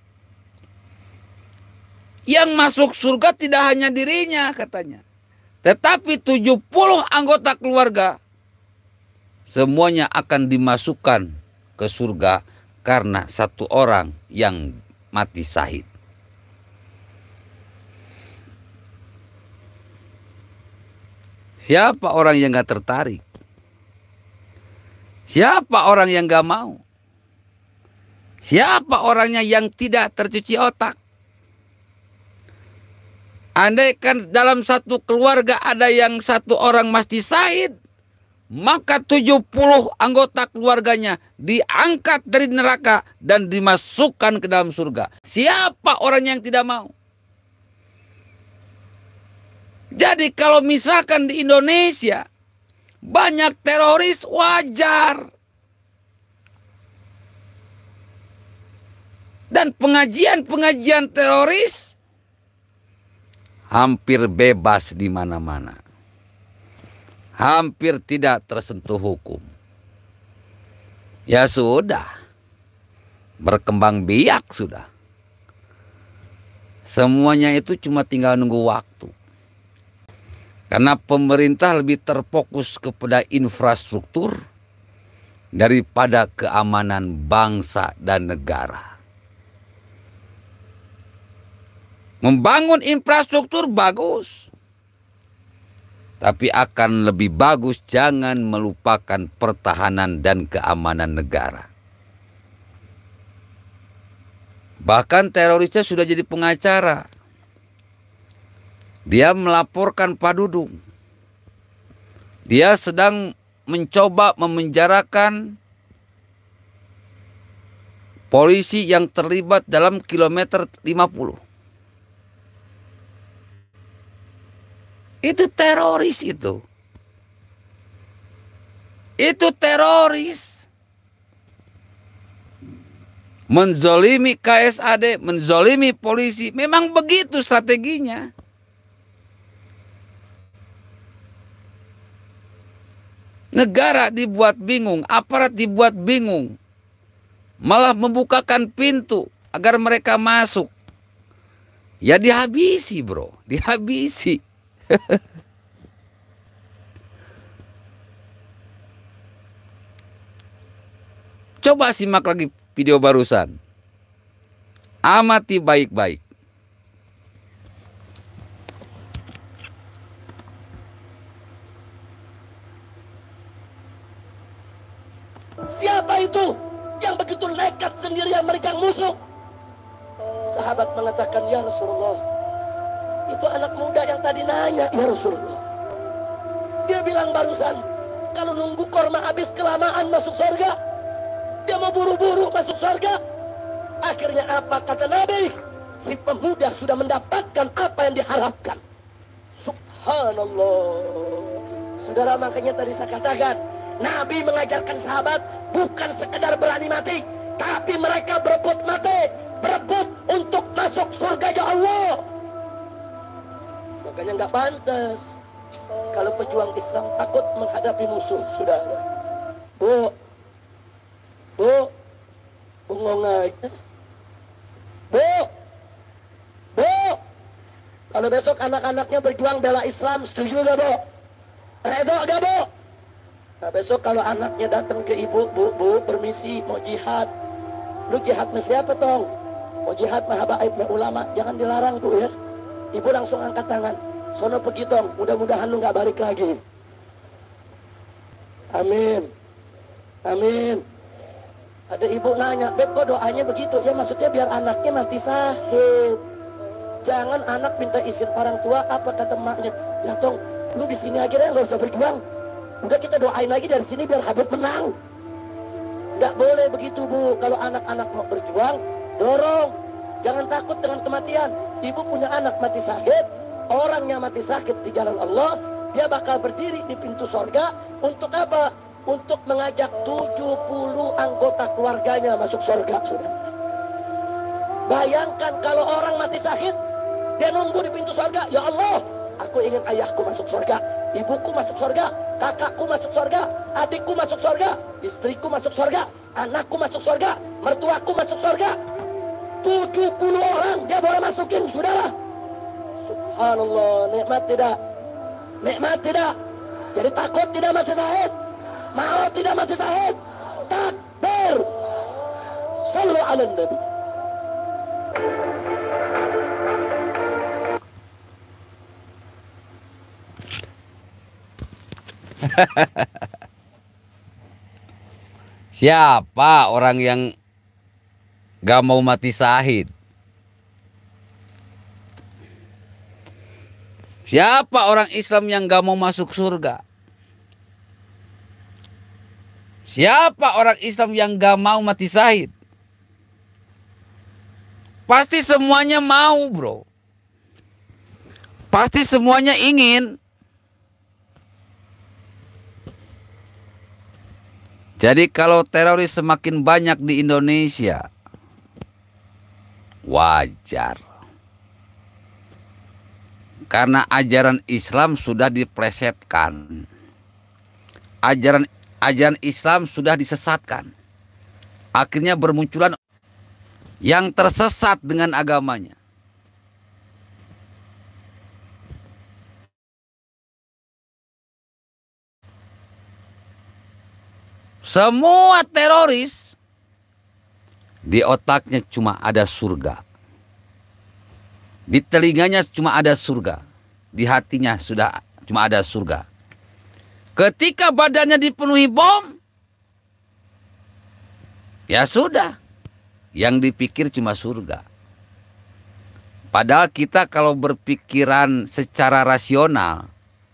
Yang masuk surga tidak hanya dirinya katanya, tetapi tujuh puluh anggota keluarga semuanya akan dimasukkan ke surga karena satu orang yang mati syahid. Siapa orang yang gak tertarik? Siapa orang yang gak mau? Siapa orangnya yang tidak tercuci otak? Andaikan dalam satu keluarga ada yang satu orang mati syahid, maka tujuh puluh anggota keluarganya diangkat dari neraka dan dimasukkan ke dalam surga. Siapa orang yang tidak mau? Jadi kalau misalkan di Indonesia banyak teroris, wajar. Dan pengajian-pengajian teroris hampir bebas di mana-mana. Hampir tidak tersentuh hukum. Ya sudah. Berkembang biak sudah. Semuanya itu cuma tinggal nunggu waktu. Karena pemerintah lebih terfokus kepada infrastruktur daripada keamanan bangsa dan negara. Membangun infrastruktur bagus. Tapi akan lebih bagus jangan melupakan pertahanan dan keamanan negara. Bahkan terorisnya sudah jadi pengacara. Dia melaporkan Pak Dudung. Dia sedang mencoba memenjarakan polisi yang terlibat dalam kilometer lima puluh. Itu teroris itu. Itu teroris. Menzolimi K S A D, menzolimi polisi. Memang begitu strateginya. Negara dibuat bingung, aparat dibuat bingung. Malah membukakan pintu agar mereka masuk. Ya dihabisi bro, dihabisi. Coba simak lagi video barusan. Amati baik-baik. Siapa itu yang begitu nekat sendirian menikam musuh? Sahabat mengatakan, ya Rasulullah, itu anak muda yang tadi nanya, ya Rasulullah. Dia bilang barusan, kalau nunggu korma habis kelamaan masuk surga. Dia mau buru-buru masuk surga. Akhirnya apa kata Nabi? Si pemuda sudah mendapatkan apa yang diharapkan. Subhanallah. Saudara, makanya tadi saya katakan, Nabi mengajarkan sahabat bukan sekedar berani mati, tapi mereka berebut mati, berebut untuk masuk surga Allah. Makanya nggak pantas kalau pejuang Islam takut menghadapi musuh, saudara. Bu, bu, bengong aja. Bu, bu, kalau besok anak-anaknya berjuang bela Islam, setuju gak bu? Redo gak bu? Nah, besok kalau anaknya datang ke ibu, bu, bu, permisi mau jihad. Lu jihad sama siapa tong? Mau jihad sama habaib sama ulama, jangan dilarang bu ya. Ibu langsung angkat tangan. Sono pergi tong, mudah-mudahan lu gak balik lagi. Amin. Amin. Ada ibu nanya, Beb kok doanya begitu? Ya maksudnya biar anaknya mati syahid. Jangan anak minta izin orang tua, apa kata emaknya? Ya tong, lu di sini aja deh, gak usah berjuang. Udah kita doain lagi dari sini biar Habib menang. Nggak boleh begitu bu. Kalau anak-anak mau berjuang, dorong. Jangan takut dengan kematian. Ibu punya anak mati syahid, orangnya mati sakit di jalan Allah, dia bakal berdiri di pintu sorga. Untuk apa? Untuk mengajak tujuh puluh anggota keluarganya masuk sorga, saudara. Bayangkan kalau orang mati syahid, dia nunggu di pintu sorga. Ya Allah, aku ingin ayahku masuk surga, ibuku masuk surga, kakakku masuk surga, adikku masuk surga, istriku masuk surga, anakku masuk surga, mertuaku masuk surga. tujuh puluh orang dia boleh masukin, saudara. Subhanallah, nikmat tidak? Nikmat tidak? Jadi takut tidak mati syahid? Mau tidak mati syahid? Takbir. Muslim tapi. Siapa orang yang gak mau mati syahid? Siapa orang Islam yang gak mau masuk surga? Siapa orang Islam yang gak mau mati syahid? Pasti semuanya mau, bro. Pasti semuanya ingin. Jadi kalau teroris semakin banyak di Indonesia, wajar. Karena ajaran Islam sudah diplesetkan. Ajaran ajaran Islam sudah disesatkan. Akhirnya bermunculan yang tersesat dengan agamanya. Semua teroris di otaknya cuma ada surga. Di telinganya cuma ada surga. Di hatinya sudah cuma ada surga. Ketika badannya dipenuhi bom, ya sudah. Yang dipikir cuma surga. Padahal kita kalau berpikiran secara rasional,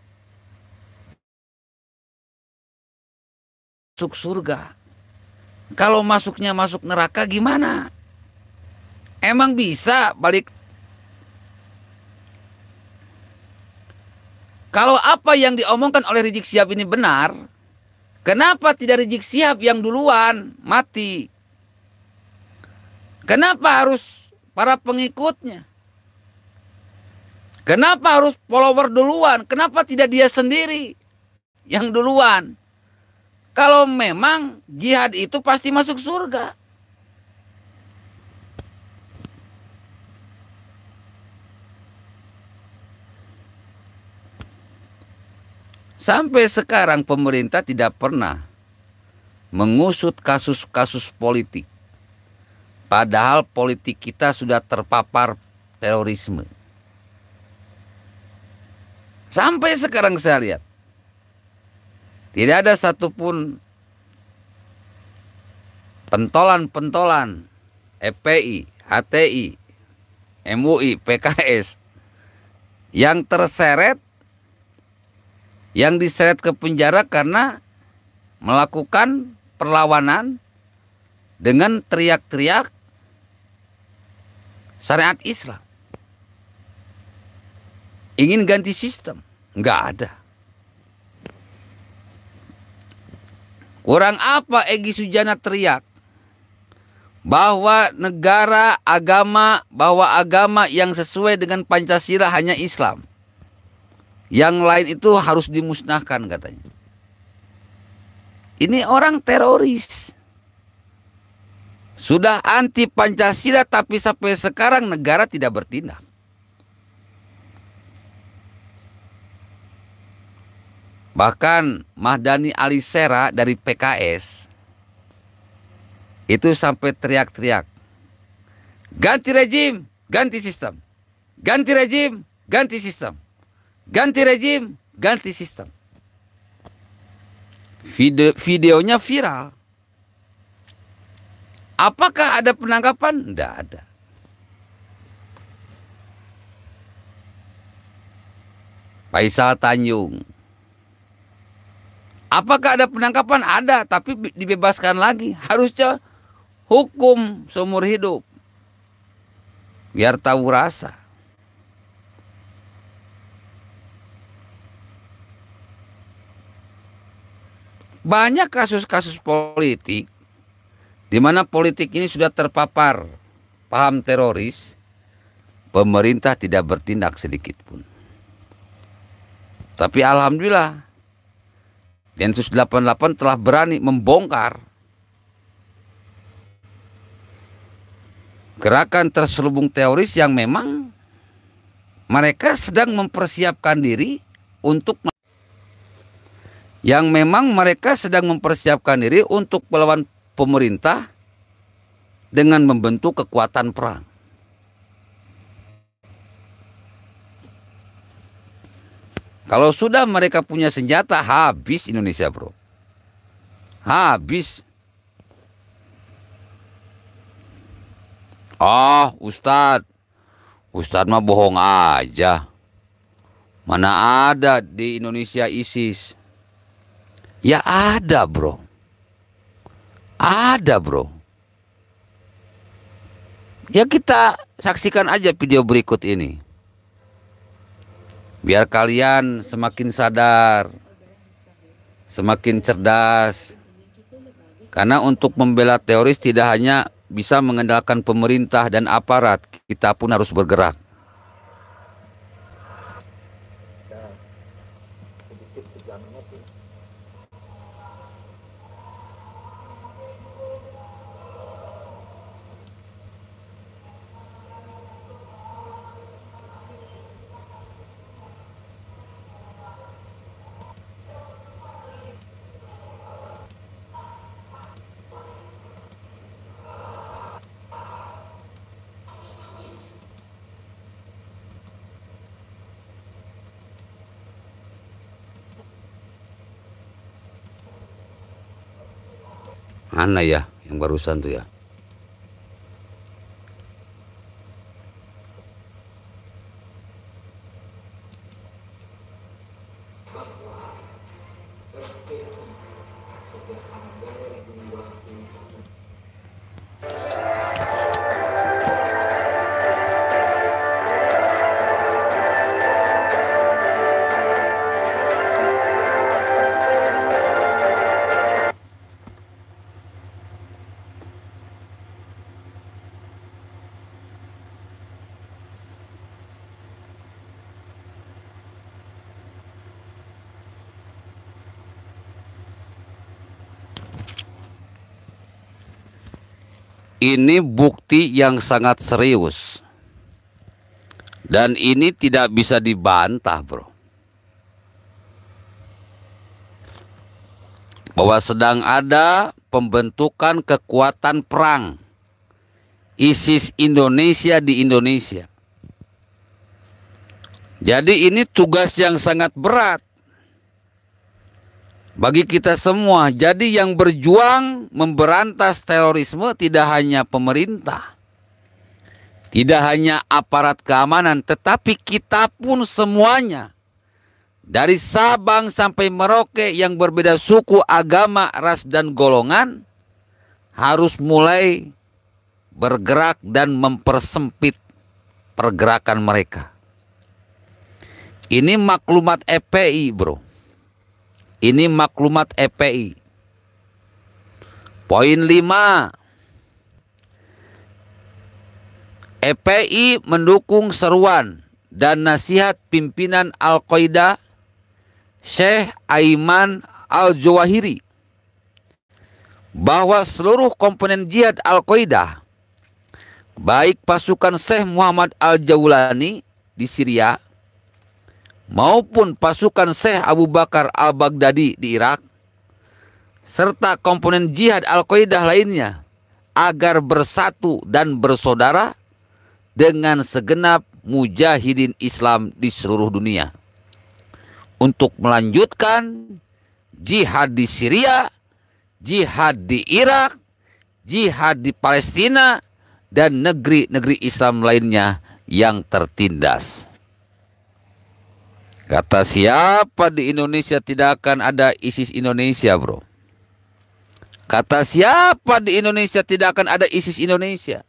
masuk surga. Kalau masuknya masuk neraka gimana? Emang bisa balik? Kalau apa yang diomongkan oleh Rizik Syihab ini benar, kenapa tidak Rizik Syihab yang duluan mati? Kenapa harus para pengikutnya? Kenapa harus follower duluan? Kenapa tidak dia sendiri yang duluan? Kalau memang jihad itu pasti masuk surga. Sampai sekarang pemerintah tidak pernah mengusut kasus-kasus politik. Padahal politik kita sudah terpapar terorisme. Sampai sekarang saya lihat, tidak ada satupun pentolan-pentolan F P I, H T I, M U I, P K S yang terseret, yang diseret ke penjara karena melakukan perlawanan dengan teriak-teriak syariat Islam. Ingin ganti sistem, nggak ada. Orang apa Egy Sujana teriak bahwa negara agama, bahwa agama yang sesuai dengan Pancasila hanya Islam. Yang lain itu harus dimusnahkan katanya. Ini orang teroris. Sudah anti Pancasila tapi sampai sekarang negara tidak bertindak. Bahkan Mahdani Alisera dari P K S itu sampai teriak-teriak, ganti rejim, ganti sistem. Ganti rejim, ganti sistem. Ganti rejim, ganti sistem. Video, videonya viral. Apakah ada penangkapan? Tidak ada. Faisal Tanjung. Apakah ada penangkapan? Ada, tapi dibebaskan lagi. Harusnya hukum seumur hidup. Biar tahu rasa. Banyak kasus-kasus politik di mana politik ini sudah terpapar paham teroris, pemerintah tidak bertindak sedikit pun. Tapi alhamdulillah Densus delapan puluh delapan telah berani membongkar gerakan terselubung teroris yang memang mereka sedang mempersiapkan diri untuk yang memang mereka sedang mempersiapkan diri untuk melawan pemerintah dengan membentuk kekuatan perang. Kalau sudah mereka punya senjata, habis Indonesia, bro. Habis. Oh, Ustadz. Ustadz mah bohong aja. Mana ada di Indonesia ISIS? Ya ada, bro. Ada, bro. Ya kita saksikan aja video berikut ini. Biar kalian semakin sadar, semakin cerdas. Karena untuk membela teroris tidak hanya bisa mengandalkan pemerintah dan aparat, kita pun harus bergerak. Mana ya yang barusan tuh ya? Ini bukti yang sangat serius. Dan ini tidak bisa dibantah, bro. Bahwa sedang ada pembentukan kekuatan perang ISIS Indonesia di Indonesia. Jadi ini tugas yang sangat berat bagi kita semua. Jadi yang berjuang memberantas terorisme tidak hanya pemerintah, tidak hanya aparat keamanan, tetapi kita pun semuanya. Dari Sabang sampai Merauke yang berbeda suku, agama, ras, dan golongan harus mulai bergerak dan mempersempit pergerakan mereka. Ini maklumat E P I, bro. Ini maklumat E P I. Poin lima. E P I mendukung seruan dan nasihat pimpinan Al-Qaeda Syekh Aiman Al-Zawahiri bahwa seluruh komponen jihad Al-Qaeda, baik pasukan Syekh Muhammad Al-Jaulani di Syria maupun pasukan Syekh Abu Bakar Al-Baghdadi di Irak, serta komponen jihad Al-Qaeda lainnya, agar bersatu dan bersaudara dengan segenap mujahidin Islam di seluruh dunia untuk melanjutkan jihad di Syria, jihad di Irak, jihad di Palestina, dan negeri-negeri Islam lainnya yang tertindas. Kata siapa di Indonesia tidak akan ada ISIS Indonesia, bro? Kata siapa di Indonesia tidak akan ada ISIS Indonesia?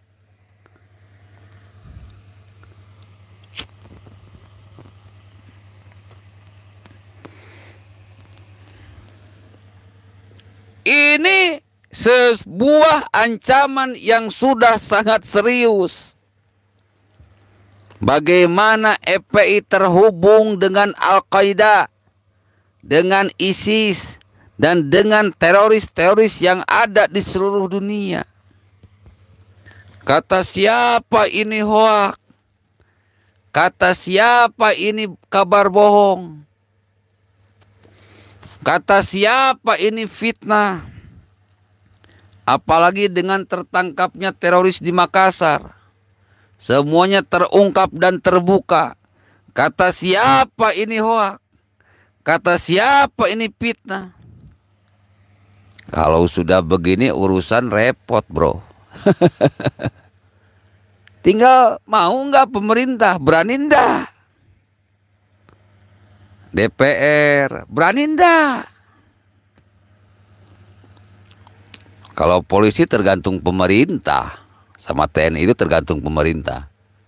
Ini sebuah ancaman yang sudah sangat serius. Bagaimana E P I terhubung dengan Al-Qaeda, dengan ISIS, dan dengan teroris-teroris yang ada di seluruh dunia. Kata siapa ini hoak? Kata siapa ini kabar bohong? Kata siapa ini fitnah? Apalagi dengan tertangkapnya teroris di Makassar. Semuanya terungkap dan terbuka. Kata siapa ini hoak? Kata siapa ini fitnah? Kalau sudah begini urusan repot, bro. Tinggal mau nggak pemerintah, berani ndak? D P R, berani ndak? Kalau polisi tergantung pemerintah, sama T N I itu tergantung pemerintah.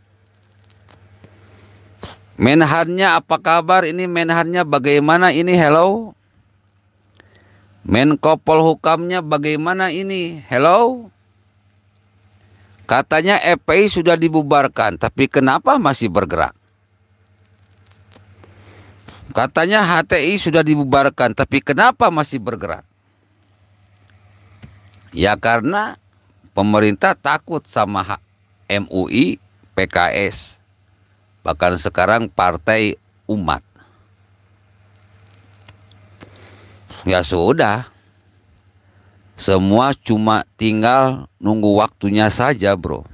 Menhannya apa kabar? Ini Menhannya bagaimana ini? Hello. Menko Polhukamnya bagaimana ini? Hello. Katanya F P I sudah dibubarkan, tapi kenapa masih bergerak? Katanya H T I sudah dibubarkan, tapi kenapa masih bergerak? Ya karena pemerintah takut sama M U I, P K S, bahkan sekarang Partai Umat. Ya sudah, semua cuma tinggal nunggu waktunya saja, bro.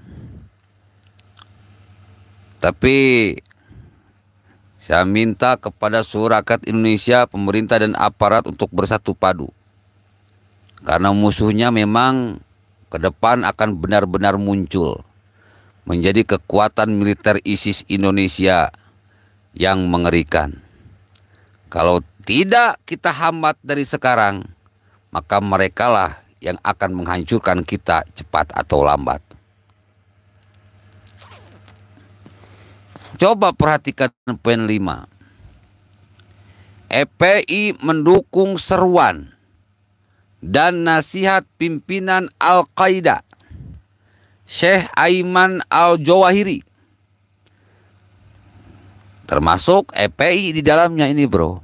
Tapi saya minta kepada seluruh rakyat Indonesia, pemerintah dan aparat untuk bersatu padu. Karena musuhnya memang ke depan akan benar-benar muncul. Menjadi kekuatan militer ISIS Indonesia yang mengerikan. Kalau tidak kita hambat dari sekarang, maka merekalah yang akan menghancurkan kita cepat atau lambat. Coba perhatikan poin lima. F P I mendukung seruan dan nasihat pimpinan Al-Qaeda Syekh Aiman Al-Jawahiri, termasuk F P I di dalamnya ini, bro,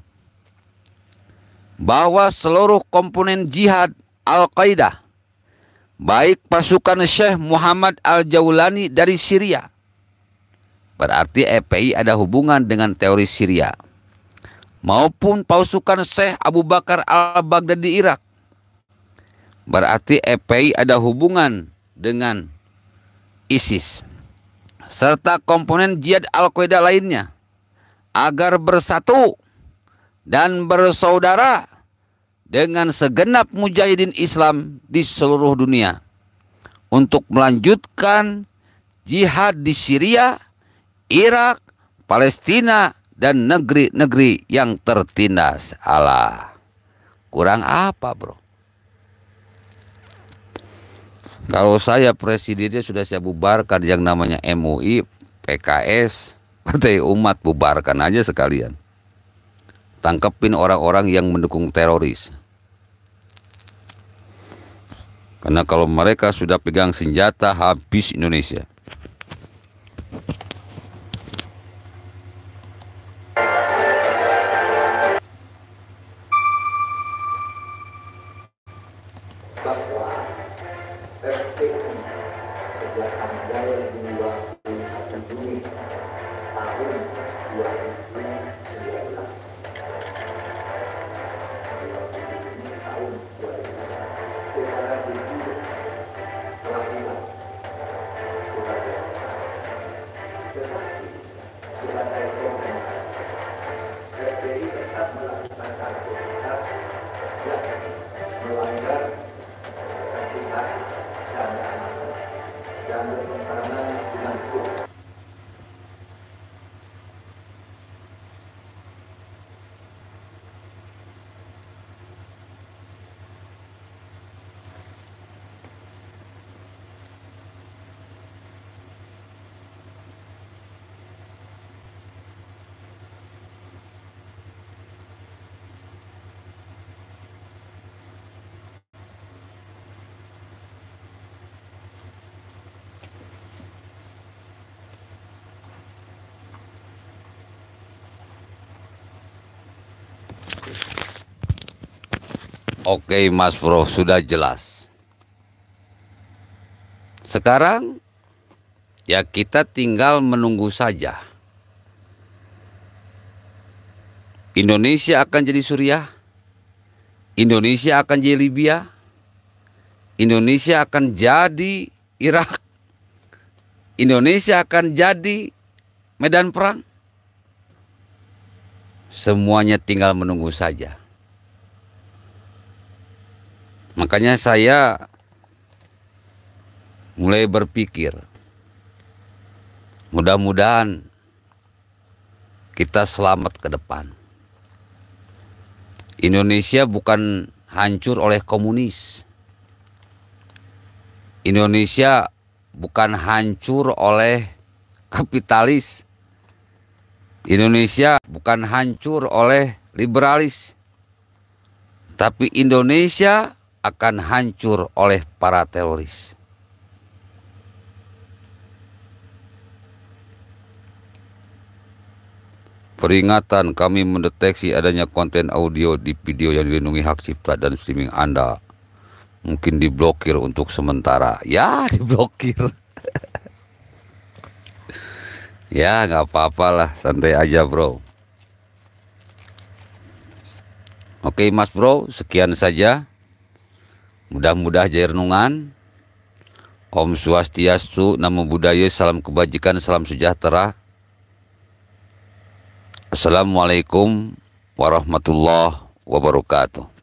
bahwa seluruh komponen jihad Al-Qaeda, baik pasukan Syekh Muhammad Al-Jaulani dari Syria, berarti F P I ada hubungan dengan teroris Syria, maupun pasukan Syekh Abu Bakar Al-Baghdadi di Irak, berarti F P I ada hubungan dengan ISIS, serta komponen jihad Al-Qaeda lainnya, agar bersatu dan bersaudara dengan segenap mujahidin Islam di seluruh dunia untuk melanjutkan jihad di Syria, Irak, Palestina, dan negeri-negeri yang tertindas. Alah, kurang apa, bro? Kalau saya presidennya sudah saya bubarkan yang namanya M U I, P K S, Partai Umat, bubarkan aja sekalian. Tangkepin orang-orang yang mendukung teroris. Karena kalau mereka sudah pegang senjata, habis Indonesia. Oke Mas Bro, sudah jelas. Sekarang ya kita tinggal menunggu saja. Indonesia akan jadi Suriah, Indonesia akan jadi Libya, Indonesia akan jadi Irak. Indonesia akan jadi medan perang. Semuanya tinggal menunggu saja. Makanya saya mulai berpikir, mudah-mudahan kita selamat ke depan. Indonesia bukan hancur oleh komunis. Indonesia bukan hancur oleh kapitalis. Indonesia bukan hancur oleh liberalis. Tapi Indonesia akan hancur oleh para teroris. Peringatan, kami mendeteksi adanya konten audio di video yang dilindungi hak cipta dan streaming Anda mungkin diblokir untuk sementara. Ya, diblokir. Ya, nggak apa-apa lah, santai aja bro. Oke mas bro, sekian saja. Mudah-mudahan jaya renungan. Om Swastiastu, Namo Buddhaya, salam kebajikan, salam sejahtera. Assalamualaikum warahmatullahi wabarakatuh.